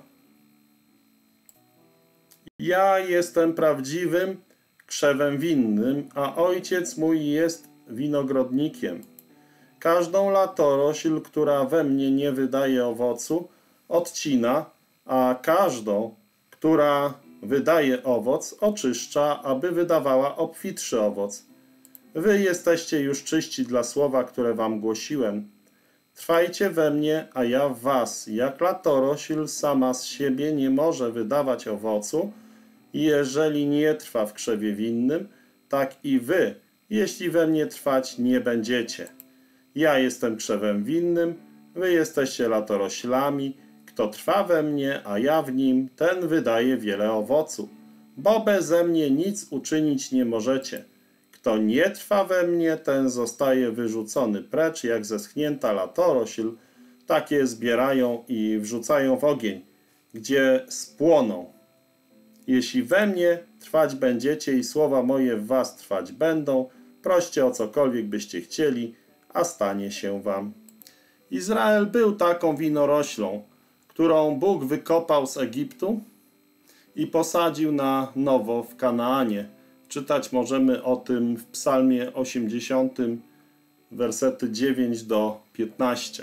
Ja jestem prawdziwym krzewem winnym, a Ojciec mój jest winogrodnikiem. Każdą latorośl, która we mnie nie wydaje owocu, odcina, a każdą, która wydaje owoc, oczyszcza, aby wydawała obfitszy owoc. Wy jesteście już czyści dla słowa, które wam głosiłem. Trwajcie we mnie, a ja w was. Jak latorośl sama z siebie nie może wydawać owocu, jeżeli nie trwa w krzewie winnym, tak i wy, jeśli we mnie trwać nie będziecie. Ja jestem krzewem winnym, wy jesteście latoroślami. Kto trwa we mnie, a ja w nim, ten wydaje wiele owocu, bo beze mnie nic uczynić nie możecie. Kto nie trwa we mnie, ten zostaje wyrzucony precz, jak zeschnięta latorośl, takie zbierają i wrzucają w ogień, gdzie spłoną. Jeśli we mnie trwać będziecie i słowa moje w was trwać będą, proście o cokolwiek byście chcieli, a stanie się wam. Izrael był taką winoroślą, którą Bóg wykopał z Egiptu i posadził na nowo w Kanaanie. Czytać możemy o tym w Psalmie 80, wersety 9 do 15.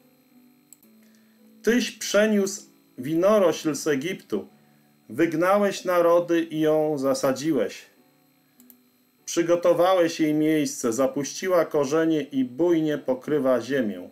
Tyś przeniósł winorośl z Egiptu, wygnałeś narody i ją zasadziłeś. Przygotowałeś jej miejsce, zapuściła korzenie i bujnie pokrywa ziemię.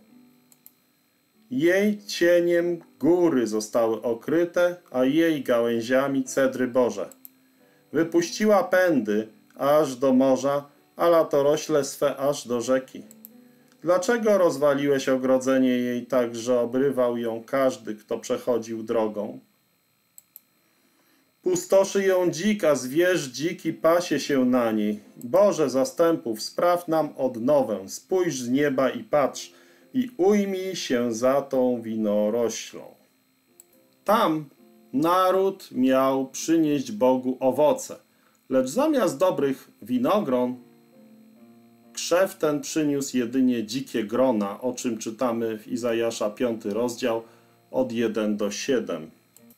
Jej cieniem góry zostały okryte, a jej gałęziami cedry boże. Wypuściła pędy aż do morza, a latorośle swe aż do rzeki. Dlaczego rozwaliłeś ogrodzenie jej tak, że obrywał ją każdy, kto przechodził drogą? Pustoszy ją dzik, a zwierz dziki pasie się na niej. Boże zastępów, spraw nam odnowę, spójrz z nieba i patrz, i ujmij się za tą winoroślą. Tam naród miał przynieść Bogu owoce, lecz zamiast dobrych winogron, krzew ten przyniósł jedynie dzikie grona, o czym czytamy w Izajasza 5 rozdział od 1 do 7.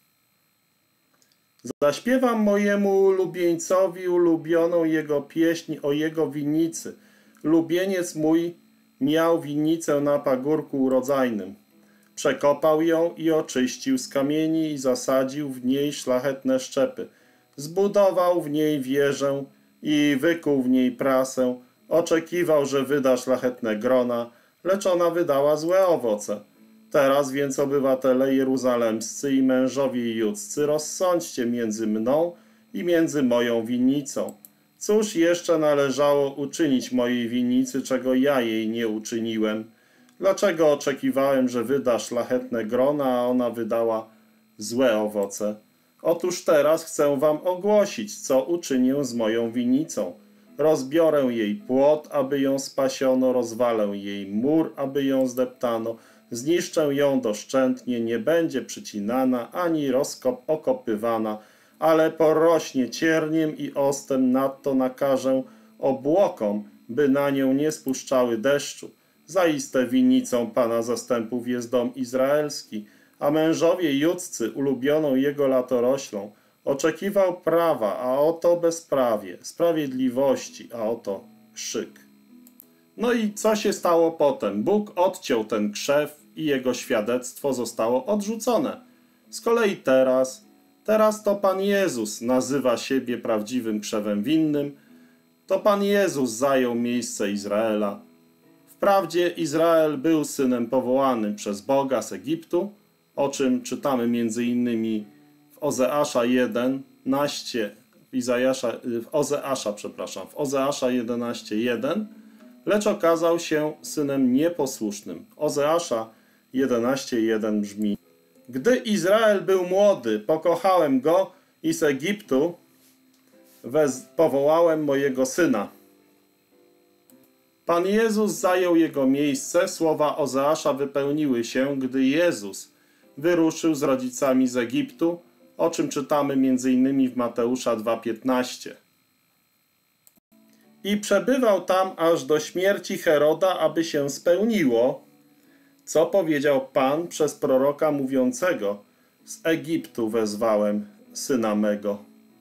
Zaśpiewam mojemu ulubieńcowi ulubioną jego pieśń o jego winnicy. Lubieniec mój miał winnicę na pagórku urodzajnym. Przekopał ją i oczyścił z kamieni i zasadził w niej szlachetne szczepy. Zbudował w niej wieżę i wykuł w niej prasę. Oczekiwał, że wyda szlachetne grona, lecz ona wydała złe owoce. Teraz więc, obywatele jeruzalemscy i mężowie judzcy, rozsądźcie między mną i między moją winnicą. Cóż jeszcze należało uczynić mojej winnicy, czego ja jej nie uczyniłem? Dlaczego oczekiwałem, że wyda szlachetne grona, a ona wydała złe owoce? Otóż teraz chcę wam ogłosić, co uczynię z moją winnicą. Rozbiorę jej płot, aby ją spasiono, rozwalę jej mur, aby ją zdeptano, zniszczę ją doszczętnie, nie będzie przycinana, ani okopywana, ale porośnie cierniem i ostem, nadto nakażę obłokom, by na nią nie spuszczały deszczu. Zaiste winnicą Pana zastępów jest dom izraelski, a mężowie judzcy ulubioną jego latoroślą. Oczekiwał prawa, a oto bezprawie, sprawiedliwości, a oto krzyk. No i co się stało potem? Bóg odciął ten krzew i jego świadectwo zostało odrzucone. Z kolei teraz to Pan Jezus nazywa siebie prawdziwym krzewem winnym. To Pan Jezus zajął miejsce Izraela. Wprawdzie Izrael był synem powołanym przez Boga z Egiptu, o czym czytamy m.in. w Ozeasza 11, w Ozeasza 11:1, lecz okazał się synem nieposłusznym. Ozeasza 11:1 brzmi: Gdy Izrael był młody, pokochałem go i z Egiptu powołałem mojego syna. Pan Jezus zajął jego miejsce, słowa Ozeasza wypełniły się, gdy Jezus wyruszył z rodzicami z Egiptu, o czym czytamy m.in. w Mateusza 2,15. I przebywał tam aż do śmierci Heroda, aby się spełniło, co powiedział Pan przez proroka mówiącego: z Egiptu wezwałem syna mego.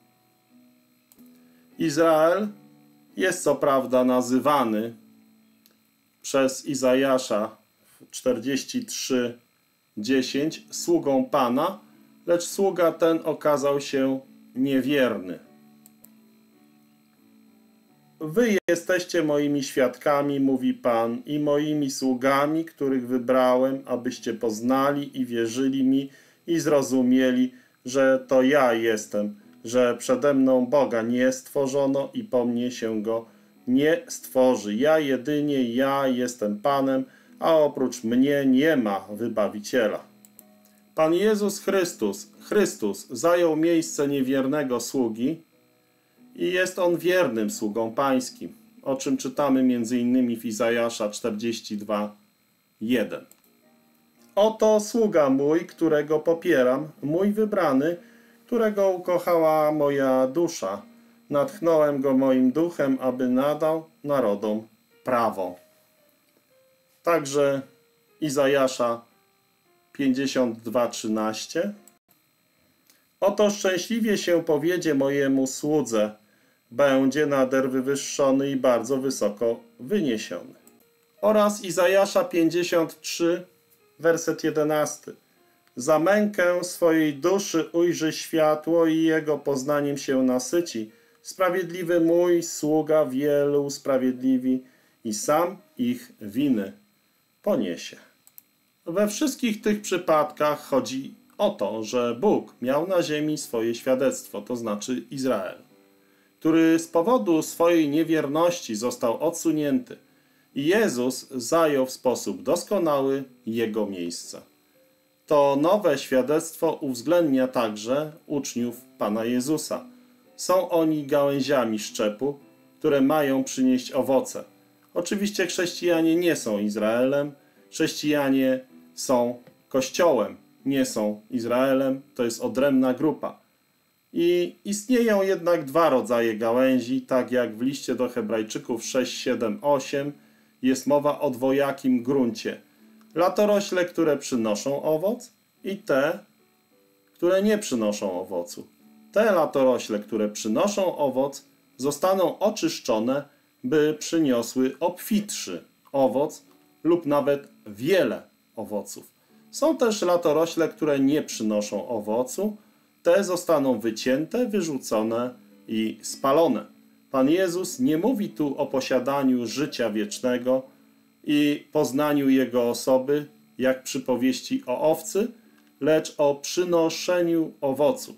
Izrael jest co prawda nazywany przez Izajasza 43:10 sługą Pana, lecz sługa ten okazał się niewierny. Wy jesteście moimi świadkami, mówi Pan, i moimi sługami, których wybrałem, abyście poznali i wierzyli mi i zrozumieli, że to ja jestem, że przede mną Boga nie stworzono i po mnie się Go nie stworzy. Jedynie ja jestem Panem, a oprócz mnie nie ma Wybawiciela. Pan Jezus Chrystus zajął miejsce niewiernego sługi i jest On wiernym sługą pańskim, o czym czytamy m.in. w Izajasza 42:1. Oto sługa mój, którego popieram, mój wybrany, którego ukochała moja dusza. Natchnąłem go moim duchem, aby nadał narodom prawo. Także Izajasza 52:13. Oto szczęśliwie się powiedzie mojemu słudze, będzie nader wywyższony i bardzo wysoko wyniesiony. Oraz Izajasza 53, werset 11. Za mękę swojej duszy ujrzy światło i jego poznaniem się nasyci. Sprawiedliwy mój sługa wielu usprawiedliwi i sam ich winy poniesie. We wszystkich tych przypadkach chodzi o to, że Bóg miał na ziemi swoje świadectwo, to znaczy Izrael, który z powodu swojej niewierności został odsunięty i Jezus zajął w sposób doskonały jego miejsce. To nowe świadectwo uwzględnia także uczniów Pana Jezusa. Są oni gałęziami szczepu, które mają przynieść owoce. Oczywiście chrześcijanie nie są Izraelem, chrześcijanie są Kościołem, nie są Izraelem, to jest odrębna grupa. I istnieją jednak dwa rodzaje gałęzi, tak jak w liście do Hebrajczyków 6, 7, 8 jest mowa o dwojakim gruncie. Latorośle, które przynoszą owoc i te, które nie przynoszą owocu. Te latorośle, które przynoszą owoc, zostaną oczyszczone, by przyniosły obfitszy owoc lub nawet wiele owoców. Są też latorośle, które nie przynoszą owocu. Te zostaną wycięte, wyrzucone i spalone. Pan Jezus nie mówi tu o posiadaniu życia wiecznego i poznaniu Jego osoby, jak przy powieści o owcy, lecz o przynoszeniu owocu.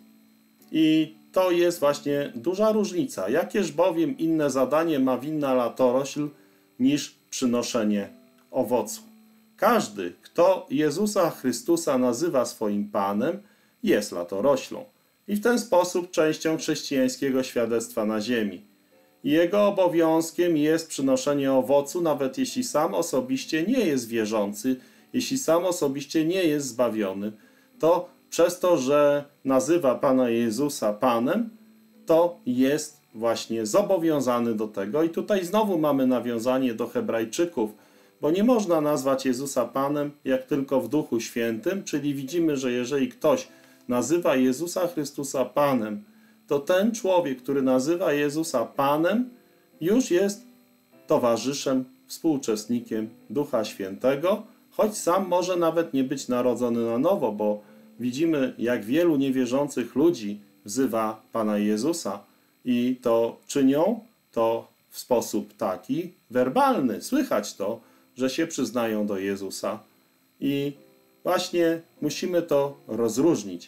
I to jest właśnie duża różnica. Jakież bowiem inne zadanie ma winna latorośl niż przynoszenie owocu? Każdy, kto Jezusa Chrystusa nazywa swoim Panem, jest latoroślą i w ten sposób częścią chrześcijańskiego świadectwa na ziemi. Jego obowiązkiem jest przynoszenie owocu, nawet jeśli sam osobiście nie jest wierzący, jeśli sam osobiście nie jest zbawiony, to przez to, że nazywa Pana Jezusa Panem, to jest właśnie zobowiązany do tego. I tutaj znowu mamy nawiązanie do Hebrajczyków, bo nie można nazwać Jezusa Panem jak tylko w Duchu Świętym, czyli widzimy, że jeżeli ktoś nazywa Jezusa Chrystusa Panem, to ten człowiek, który nazywa Jezusa Panem, już jest towarzyszem, współuczestnikiem Ducha Świętego, choć sam może nawet nie być narodzony na nowo, bo widzimy, jak wielu niewierzących ludzi wzywa Pana Jezusa i to czynią to w sposób taki werbalny. Słychać to, że się przyznają do Jezusa. I właśnie musimy to rozróżnić.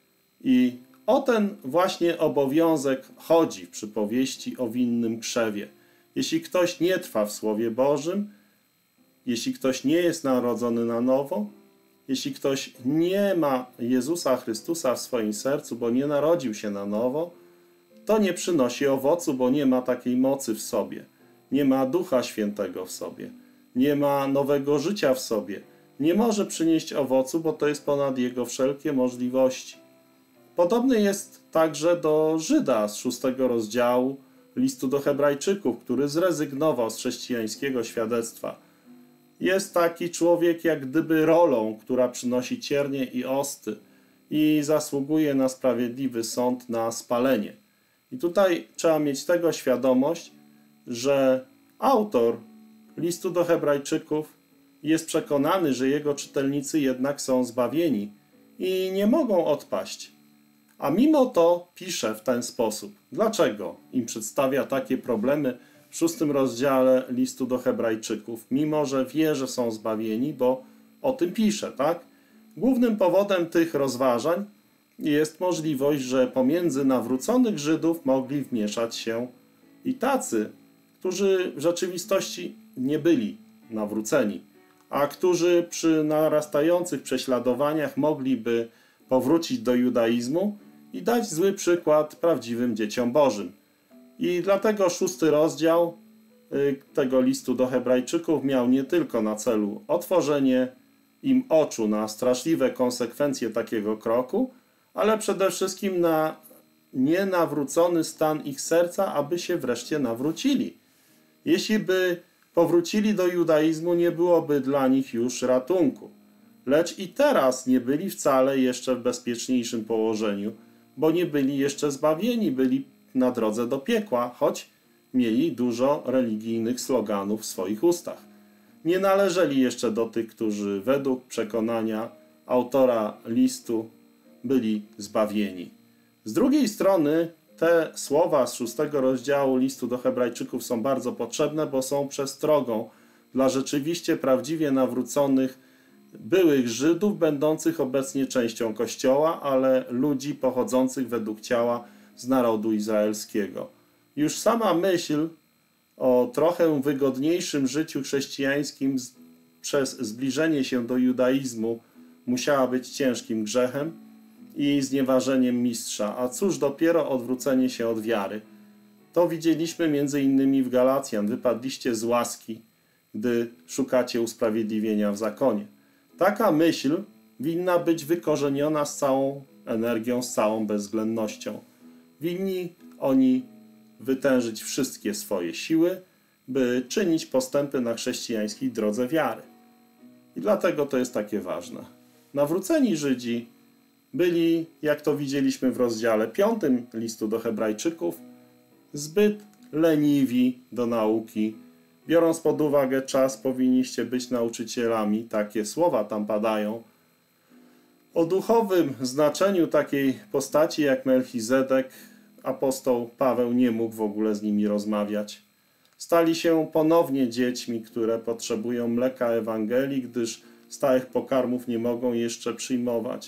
I o ten właśnie obowiązek chodzi w przypowieści o winnym krzewie. Jeśli ktoś nie trwa w Słowie Bożym, jeśli ktoś nie jest narodzony na nowo, jeśli ktoś nie ma Jezusa Chrystusa w swoim sercu, bo nie narodził się na nowo, to nie przynosi owocu, bo nie ma takiej mocy w sobie. nie ma Ducha Świętego w sobie, nie ma nowego życia w sobie, nie może przynieść owocu, bo to jest ponad jego wszelkie możliwości. Podobny jest także do Żyda z 6 rozdziału listu do Hebrajczyków, który zrezygnował z chrześcijańskiego świadectwa. Jest taki człowiek jak gdyby rolą, która przynosi ciernie i osty i zasługuje na sprawiedliwy sąd, na spalenie. I tutaj trzeba mieć tego świadomość, że autor listu do Hebrajczyków jest przekonany, że jego czytelnicy jednak są zbawieni i nie mogą odpaść. A mimo to pisze w ten sposób. Dlaczego im przedstawia takie problemy w 6 rozdziale listu do Hebrajczyków, mimo że wie, że są zbawieni, bo o tym pisze, tak? Głównym powodem tych rozważań jest możliwość, że pomiędzy nawróconych Żydów mogli wmieszać się i tacy, którzy w rzeczywistości nie byli nawróceni, a którzy przy narastających prześladowaniach mogliby powrócić do judaizmu i dać zły przykład prawdziwym dzieciom Bożym. I dlatego 6 rozdział tego listu do Hebrajczyków miał nie tylko na celu otworzenie im oczu na straszliwe konsekwencje takiego kroku, ale przede wszystkim na nienawrócony stan ich serca, aby się wreszcie nawrócili. Jeśli by powrócili do judaizmu, nie byłoby dla nich już ratunku. Lecz i teraz nie byli wcale jeszcze w bezpieczniejszym położeniu, bo nie byli jeszcze zbawieni, byli na drodze do piekła, choć mieli dużo religijnych sloganów w swoich ustach. Nie należeli jeszcze do tych, którzy według przekonania autora listu byli zbawieni. Z drugiej strony te słowa z 6 rozdziału listu do Hebrajczyków są bardzo potrzebne, bo są przestrogą dla rzeczywiście prawdziwie nawróconych byłych Żydów, będących obecnie częścią Kościoła, ale ludzi pochodzących według ciała z narodu izraelskiego. Już sama myśl o trochę wygodniejszym życiu chrześcijańskim przez zbliżenie się do judaizmu musiała być ciężkim grzechem i znieważeniem mistrza, a cóż dopiero odwrócenie się od wiary. To widzieliśmy między innymi w Galacjan. Wypadliście z łaski, gdy szukacie usprawiedliwienia w zakonie. Taka myśl winna być wykorzeniona z całą energią, z całą bezwzględnością. Winni oni wytężyć wszystkie swoje siły, by czynić postępy na chrześcijańskiej drodze wiary. I dlatego to jest takie ważne. Nawróceni Żydzi byli, jak to widzieliśmy w rozdziale 5 listu do Hebrajczyków, zbyt leniwi do nauki. Biorąc pod uwagę czas, powinniście być nauczycielami. Takie słowa tam padają. O duchowym znaczeniu takiej postaci jak Melchizedek apostoł Paweł nie mógł w ogóle z nimi rozmawiać. Stali się ponownie dziećmi, które potrzebują mleka Ewangelii, gdyż stałych pokarmów nie mogą jeszcze przyjmować.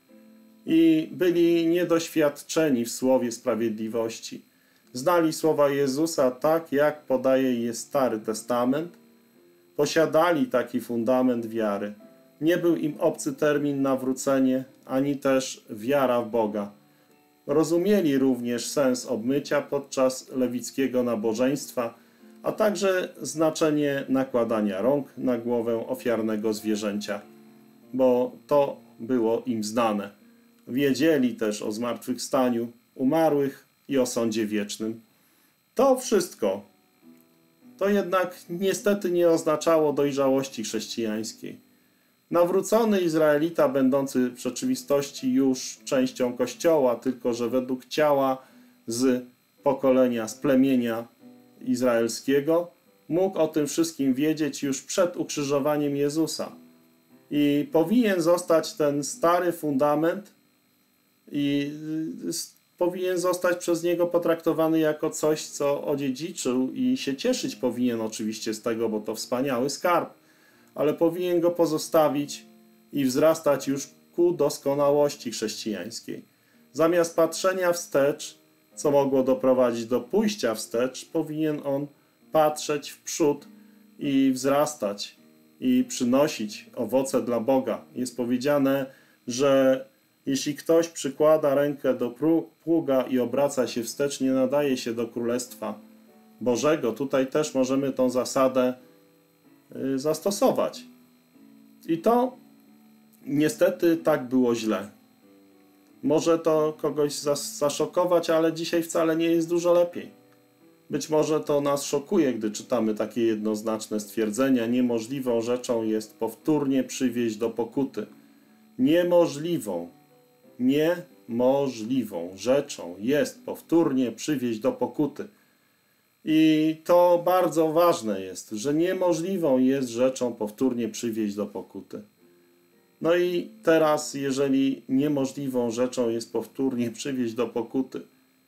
I byli niedoświadczeni w słowie sprawiedliwości. Znali słowa Jezusa tak, jak podaje je Stary Testament. Posiadali taki fundament wiary. Nie był im obcy termin nawrócenie, ani też wiara w Boga. Rozumieli również sens obmycia podczas lewickiego nabożeństwa, a także znaczenie nakładania rąk na głowę ofiarnego zwierzęcia, bo to było im znane. Wiedzieli też o zmartwychwstaniu umarłych i o sądzie wiecznym. To wszystko to jednak niestety nie oznaczało dojrzałości chrześcijańskiej. Nawrócony Izraelita, będący w rzeczywistości już częścią Kościoła, tylko że według ciała z pokolenia, z plemienia izraelskiego, mógł o tym wszystkim wiedzieć już przed ukrzyżowaniem Jezusa. I powinien zostać ten stary fundament i powinien zostać przez niego potraktowany jako coś, co odziedziczył i się cieszyć powinien oczywiście z tego, bo to wspaniały skarb, ale powinien go pozostawić i wzrastać już ku doskonałości chrześcijańskiej. Zamiast patrzenia wstecz, co mogło doprowadzić do pójścia wstecz, powinien on patrzeć w przód i wzrastać i przynosić owoce dla Boga. Jest powiedziane, że jeśli ktoś przykłada rękę do pługa i obraca się wstecz, nie nadaje się do królestwa Bożego, tutaj też możemy tą zasadę zastosować. I to niestety tak było źle. Może to kogoś zaszokować, ale dzisiaj wcale nie jest dużo lepiej. Być może to nas szokuje, gdy czytamy takie jednoznaczne stwierdzenia. Niemożliwą rzeczą jest powtórnie przywieść do pokuty. Niemożliwą rzeczą jest powtórnie przywieść do pokuty. I to bardzo ważne jest, że niemożliwą jest rzeczą powtórnie przywieść do pokuty. No i teraz, jeżeli niemożliwą rzeczą jest powtórnie przywieść do pokuty,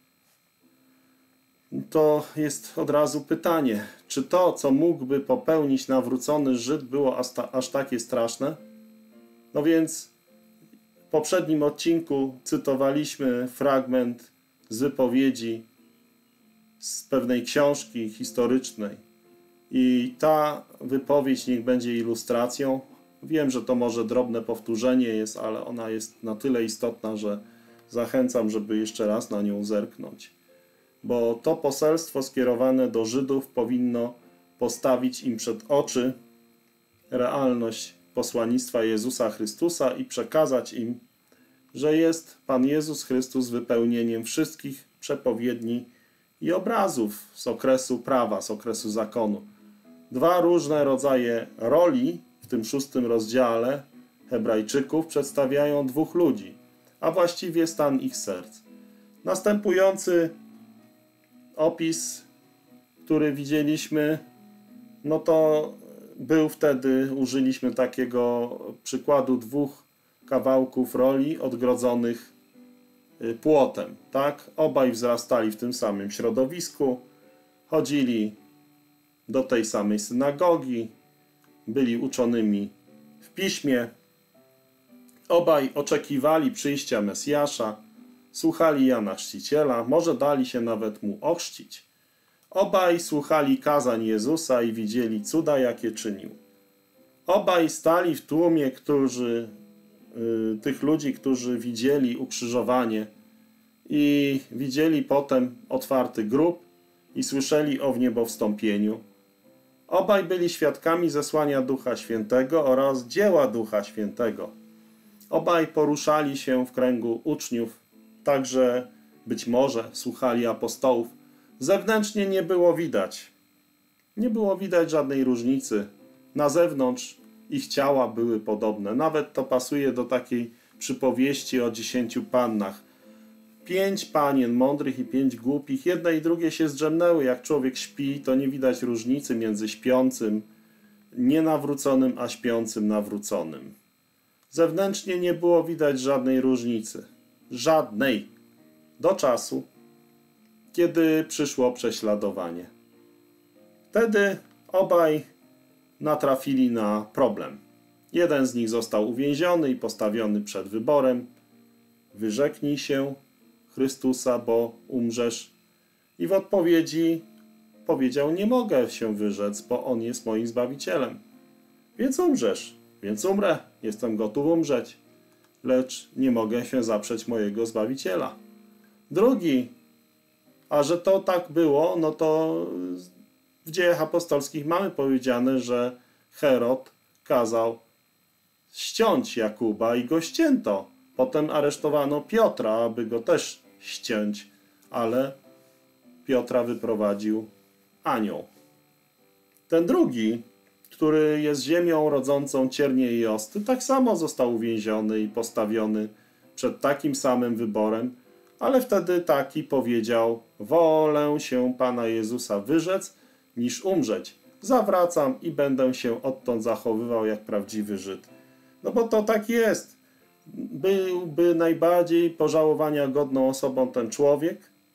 to jest od razu pytanie, czy to, co mógłby popełnić nawrócony Żyd, było aż takie straszne? No więc w poprzednim odcinku cytowaliśmy fragment z wypowiedzi z pewnej książki historycznej. I ta wypowiedź niech będzie ilustracją. Wiem, że to może drobne powtórzenie jest, ale ona jest na tyle istotna, że zachęcam, żeby jeszcze raz na nią zerknąć. Bo to poselstwo skierowane do Żydów powinno postawić im przed oczy realność posłannictwa Jezusa Chrystusa i przekazać im, że jest Pan Jezus Chrystus wypełnieniem wszystkich przepowiedni i obrazów z okresu prawa, z okresu zakonu. Dwa różne rodzaje roli w tym 6 rozdziale Hebrajczyków przedstawiają dwóch ludzi, a właściwie stan ich serc. Następujący opis, który widzieliśmy, no to był wtedy, użyliśmy takiego przykładu dwóch kawałków roli odgrodzonych płotem, tak? Obaj wzrastali w tym samym środowisku, chodzili do tej samej synagogi, byli uczonymi w piśmie, obaj oczekiwali przyjścia Mesjasza, słuchali Jana Chrzciciela, może dali się nawet mu ochrzcić. Obaj słuchali kazań Jezusa i widzieli cuda, jakie czynił. Obaj stali w tłumie tych ludzi, którzy widzieli ukrzyżowanie i widzieli potem otwarty grób i słyszeli o wniebowstąpieniu. Obaj byli świadkami zesłania Ducha Świętego oraz dzieła Ducha Świętego. Obaj poruszali się w kręgu uczniów, także być może słuchali apostołów. Zewnętrznie nie było widać. Nie było widać żadnej różnicy. Na zewnątrz ich ciała były podobne. Nawet to pasuje do takiej przypowieści o 10 pannach. 5 panien mądrych i 5 głupich. Jedne i drugie się zdrzemnęły. Jak człowiek śpi, to nie widać różnicy między śpiącym nienawróconym, a śpiącym nawróconym. Zewnętrznie nie było widać żadnej różnicy. Żadnej. Do czasu, kiedy przyszło prześladowanie. Wtedy obaj natrafili na problem. Jeden z nich został uwięziony i postawiony przed wyborem. Wyrzeknij się Chrystusa, bo umrzesz. I w odpowiedzi powiedział, nie mogę się wyrzec, bo On jest moim Zbawicielem. Więc umrzesz, więc umrę, jestem gotów umrzeć, lecz nie mogę się zaprzeć mojego Zbawiciela. Drugi, a że to tak było, no to w Dziejach Apostolskich mamy powiedziane, że Herod kazał ściąć Jakuba i go ścięto. Potem aresztowano Piotra, aby go też ściąć, ale Piotra wyprowadził anioł. Ten drugi, który jest ziemią rodzącą ciernie i osty, tak samo został uwięziony i postawiony przed takim samym wyborem, ale wtedy taki powiedział, wolę się Pana Jezusa wyrzec, niż umrzeć. Zawracam i będę się odtąd zachowywał jak prawdziwy Żyd. No bo to tak jest. Byłby najbardziej pożałowania godną osobą ten człowiek,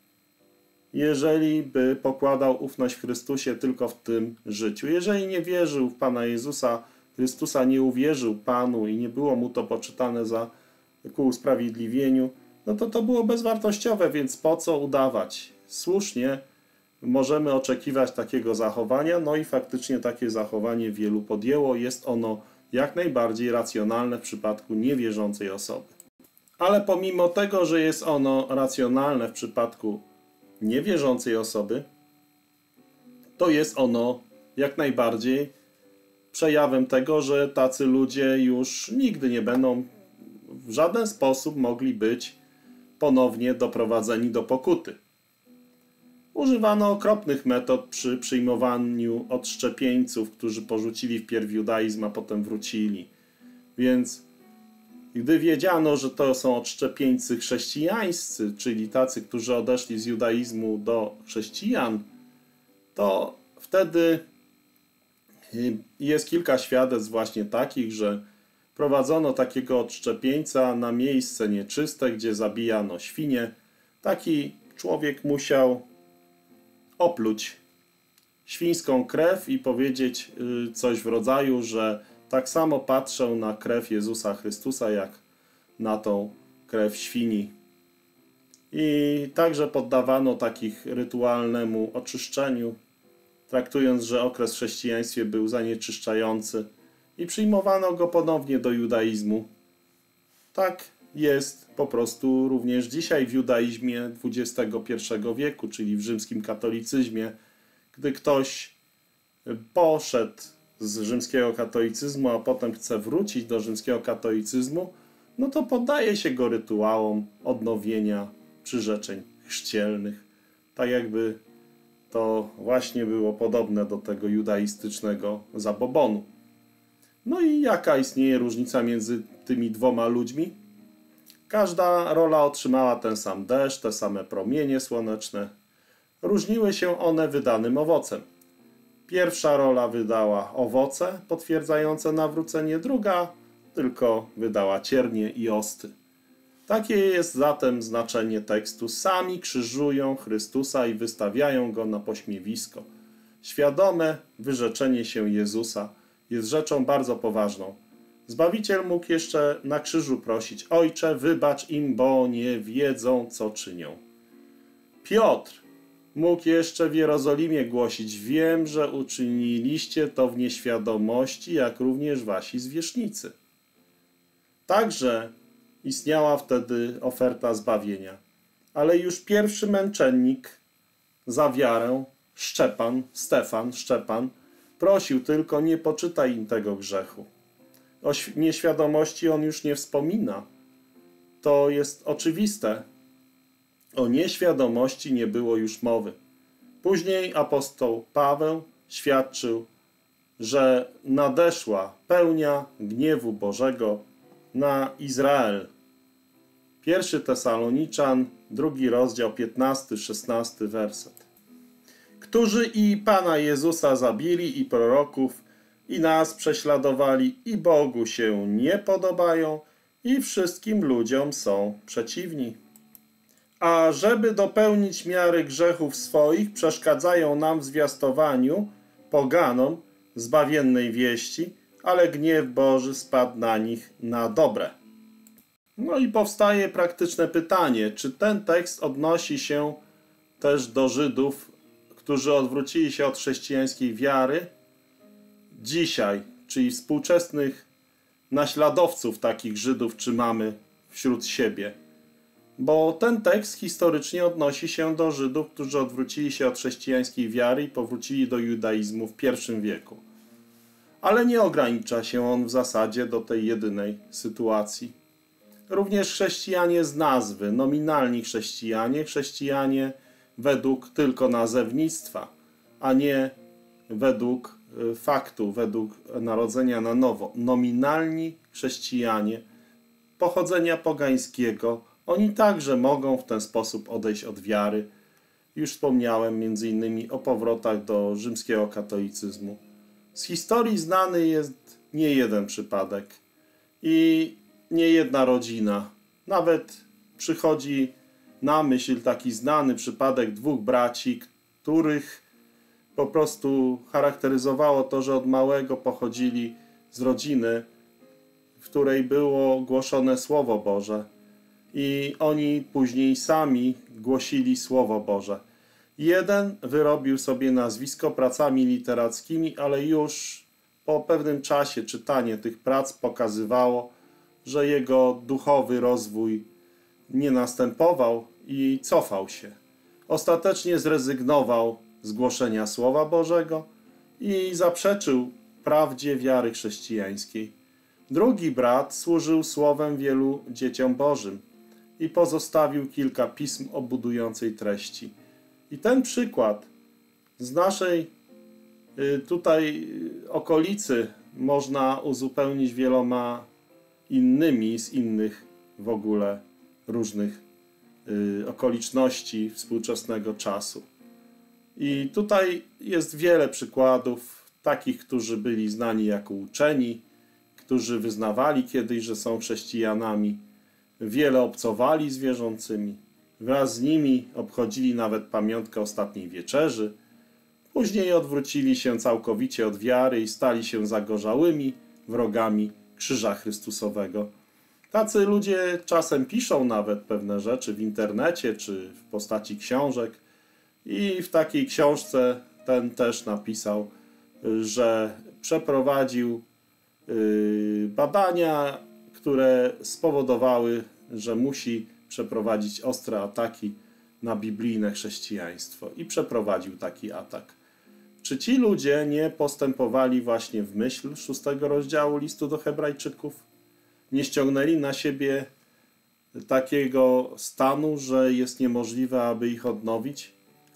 jeżeli by pokładał ufność w Chrystusie tylko w tym życiu. Jeżeli nie wierzył w Pana Jezusa Chrystusa, nie uwierzył Panu i nie było mu to poczytane ku usprawiedliwieniu, no to było bezwartościowe, więc po co udawać? Słusznie możemy oczekiwać takiego zachowania, no i faktycznie takie zachowanie wielu podjęło. Jest ono jak najbardziej racjonalne w przypadku niewierzącej osoby. Ale pomimo tego, że jest ono racjonalne w przypadku niewierzącej osoby, to jest ono jak najbardziej przejawem tego, że tacy ludzie już nigdy nie będą w żaden sposób mogli być ponownie doprowadzeni do pokuty. Używano okropnych metod przy przyjmowaniu odszczepieńców, którzy porzucili wpierw judaizm, a potem wrócili. Więc gdy wiedziano, że to są odszczepieńcy chrześcijańscy, czyli tacy, którzy odeszli z judaizmu do chrześcijan, to wtedy jest kilka świadectw właśnie takich, że prowadzono takiego odszczepieńca na miejsce nieczyste, gdzie zabijano świnie. Taki człowiek musiał opluć świńską krew i powiedzieć coś w rodzaju, że tak samo patrzę na krew Jezusa Chrystusa, jak na tą krew świni. I także poddawano takich rytualnemu oczyszczeniu, traktując, że okres w chrześcijaństwie był zanieczyszczający i przyjmowano go ponownie do judaizmu. Tak jest po prostu również dzisiaj w judaizmie XXI wieku, czyli w rzymskim katolicyzmie. Gdy ktoś poszedł z rzymskiego katolicyzmu, a potem chce wrócić do rzymskiego katolicyzmu, no to poddaje się go rytuałom odnowienia przyrzeczeń chrzcielnych. Tak jakby to właśnie było podobne do tego judaistycznego zabobonu. No i jaka istnieje różnica między tymi dwoma ludźmi? Każda rola otrzymała ten sam deszcz, te same promienie słoneczne. Różniły się one wydanym owocem. Pierwsza rola wydała owoce potwierdzające nawrócenie, druga tylko wydała ciernie i osty. Takie jest zatem znaczenie tekstu. Sami krzyżują Chrystusa i wystawiają Go na pośmiewisko. Świadome wyrzeczenie się Jezusa jest rzeczą bardzo poważną. Zbawiciel mógł jeszcze na krzyżu prosić: Ojcze, wybacz im, bo nie wiedzą, co czynią. Piotr mógł jeszcze w Jerozolimie głosić: wiem, że uczyniliście to w nieświadomości, jak również wasi zwierzchnicy. Także istniała wtedy oferta zbawienia. Ale już pierwszy męczennik za wiarę, Szczepan, prosił tylko: nie poczytaj im tego grzechu. O nieświadomości on już nie wspomina. To jest oczywiste. O nieświadomości nie było już mowy. Później apostoł Paweł świadczył, że nadeszła pełnia gniewu Bożego na Izrael. 1 Tesaloniczan, 2 rozdział, 15-16 werset. Którzy i Pana Jezusa zabili, i proroków, i nas prześladowali, i Bogu się nie podobają, i wszystkim ludziom są przeciwni. A żeby dopełnić miary grzechów swoich, przeszkadzają nam w zwiastowaniu poganom zbawiennej wieści, ale gniew Boży spadł na nich na dobre. No i powstaje praktyczne pytanie, czy ten tekst odnosi się też do Żydów, którzy odwrócili się od chrześcijańskiej wiary dzisiaj, czyli współczesnych naśladowców takich Żydów, czy mamy wśród siebie. Bo ten tekst historycznie odnosi się do Żydów, którzy odwrócili się od chrześcijańskiej wiary i powrócili do judaizmu w I wieku. Ale nie ogranicza się on w zasadzie do tej jedynej sytuacji. Również chrześcijanie z nazwy, nominalni chrześcijanie według tylko nazewnictwa, a nie według faktu, według narodzenia na nowo. Nominalni chrześcijanie pochodzenia pogańskiego, oni także mogą w ten sposób odejść od wiary. Już wspomniałem m.in. o powrotach do rzymskiego katolicyzmu. Z historii znany jest nie jeden przypadek i nie jedna rodzina. Nawet przychodzi na myśl taki znany przypadek dwóch braci, których po prostu charakteryzowało to, że od małego pochodzili z rodziny, w której było głoszone Słowo Boże. I oni później sami głosili Słowo Boże. Jeden wyrobił sobie nazwisko pracami literackimi, ale już po pewnym czasie czytanie tych prac pokazywało, że jego duchowy rozwój nie następował i cofał się. Ostatecznie zrezygnował zgłoszenia Słowa Bożego i zaprzeczył prawdzie wiary chrześcijańskiej. Drugi brat służył słowem wielu dzieciom Bożym i pozostawił kilka pism o budującej treści. I ten przykład z naszej tutaj okolicy można uzupełnić wieloma innymi z innych w ogóle różnych okoliczności współczesnego czasu. I tutaj jest wiele przykładów takich, którzy byli znani jako uczeni, którzy wyznawali kiedyś, że są chrześcijanami. Wiele obcowali z wierzącymi. Wraz z nimi obchodzili nawet pamiątkę ostatniej wieczerzy. Później odwrócili się całkowicie od wiary i stali się zagorzałymi wrogami Krzyża Chrystusowego. Tacy ludzie czasem piszą nawet pewne rzeczy w internecie czy w postaci książek. I w takiej książce ten też napisał, że przeprowadził badania, które spowodowały, że musi przeprowadzić ostre ataki na biblijne chrześcijaństwo. I przeprowadził taki atak. Czy ci ludzie nie postępowali właśnie w myśl 6 rozdziału listu do Hebrajczyków? Nie ściągnęli na siebie takiego stanu, że jest niemożliwe, aby ich odnowić?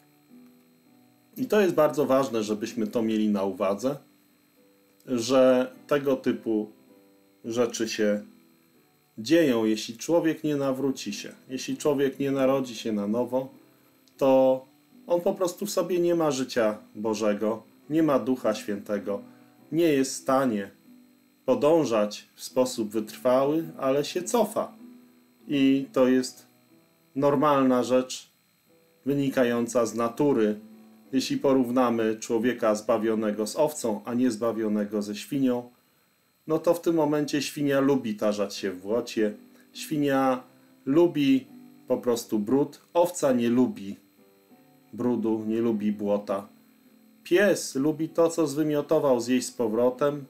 I to jest bardzo ważne, żebyśmy to mieli na uwadze, że tego typu rzeczy się dzieją, jeśli człowiek nie nawróci się, jeśli człowiek nie narodzi się na nowo, to on po prostu w sobie nie ma życia Bożego, nie ma Ducha Świętego, nie jest w stanie podążać w sposób wytrwały, ale się cofa. I to jest normalna rzecz wynikająca z natury. Jeśli porównamy człowieka zbawionego z owcą, a nie zbawionego ze świnią, no to w tym momencie świnia lubi tarzać się w błocie. Świnia lubi po prostu brud. Owca nie lubi brudu, nie lubi błota. Pies lubi to, co zwymiotował, zjeść z powrotem,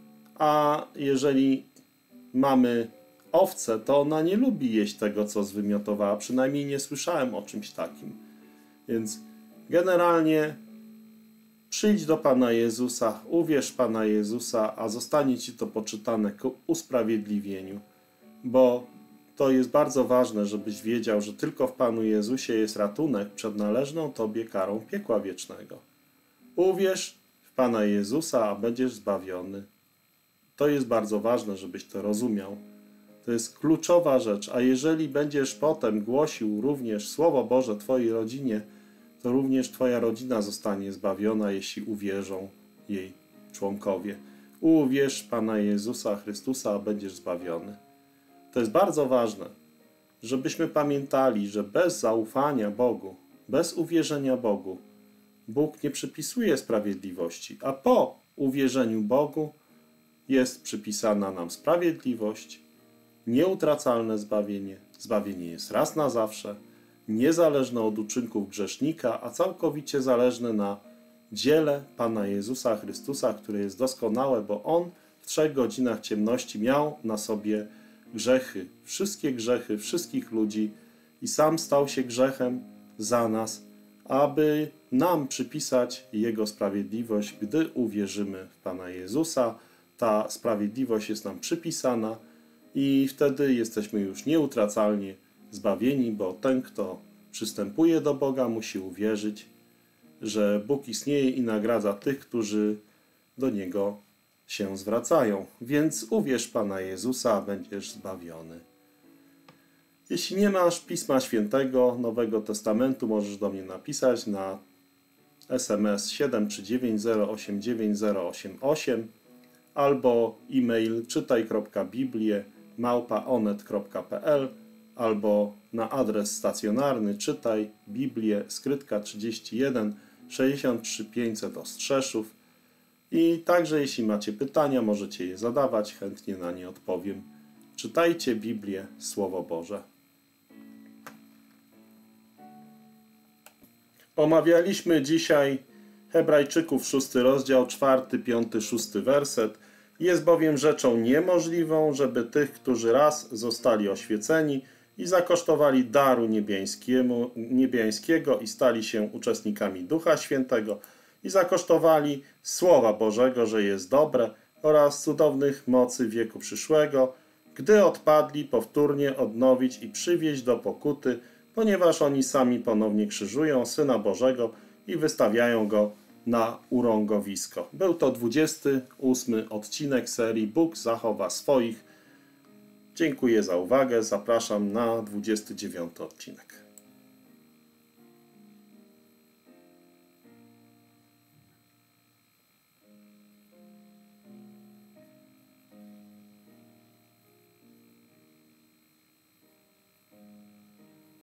a jeżeli mamy owcę, to ona nie lubi jeść tego, co zwymiotowała. Przynajmniej nie słyszałem o czymś takim. Więc generalnie przyjdź do Pana Jezusa, uwierz Pana Jezusa, a zostanie Ci to poczytane ku usprawiedliwieniu. Bo to jest bardzo ważne, żebyś wiedział, że tylko w Panu Jezusie jest ratunek przed należną Tobie karą piekła wiecznego. Uwierz w Pana Jezusa, a będziesz zbawiony. To jest bardzo ważne, żebyś to rozumiał. To jest kluczowa rzecz, a jeżeli będziesz potem głosił również Słowo Boże Twojej rodzinie, to również Twoja rodzina zostanie zbawiona, jeśli uwierzą jej członkowie. Uwierz Pana Jezusa Chrystusa, a będziesz zbawiony. To jest bardzo ważne, żebyśmy pamiętali, że bez zaufania Bogu, bez uwierzenia Bogu, Bóg nie przypisuje sprawiedliwości, a po uwierzeniu Bogu jest przypisana nam sprawiedliwość, nieutracalne zbawienie. Zbawienie jest raz na zawsze, niezależne od uczynków grzesznika, a całkowicie zależne na dziele Pana Jezusa Chrystusa, które jest doskonałe, bo On w 3 godzinach ciemności miał na sobie grzechy, wszystkie grzechy wszystkich ludzi i sam stał się grzechem za nas, aby nam przypisać Jego sprawiedliwość, gdy uwierzymy w Pana Jezusa. Ta sprawiedliwość jest nam przypisana i wtedy jesteśmy już nieutracalnie zbawieni, bo ten, kto przystępuje do Boga, musi uwierzyć, że Bóg istnieje i nagradza tych, którzy do Niego się zwracają. Więc uwierz Pana Jezusa, a będziesz zbawiony. Jeśli nie masz Pisma Świętego, Nowego Testamentu, możesz do mnie napisać na SMS 739089088 albo e-mail czytaj.biblię@onet.pl albo na adres stacjonarny Czytaj Biblię, skrytka 31 63 500 Ostrzeszów. I także jeśli macie pytania, możecie je zadawać, chętnie na nie odpowiem. Czytajcie Biblię, Słowo Boże. Omawialiśmy dzisiaj Hebrajczyków 6 rozdział, 4, 5, 6 werset. Jest bowiem rzeczą niemożliwą, żeby tych, którzy raz zostali oświeceni i zakosztowali daru niebiańskiego i stali się uczestnikami Ducha Świętego i zakosztowali Słowa Bożego, że jest dobre oraz cudownych mocy wieku przyszłego, gdy odpadli powtórnie odnowić i przywieźć do pokuty, ponieważ oni sami ponownie krzyżują Syna Bożego i wystawiają Go na urągowisko. Był to 28 odcinek serii Bóg zachowa swoich. Dziękuję za uwagę. Zapraszam na 29 odcinek.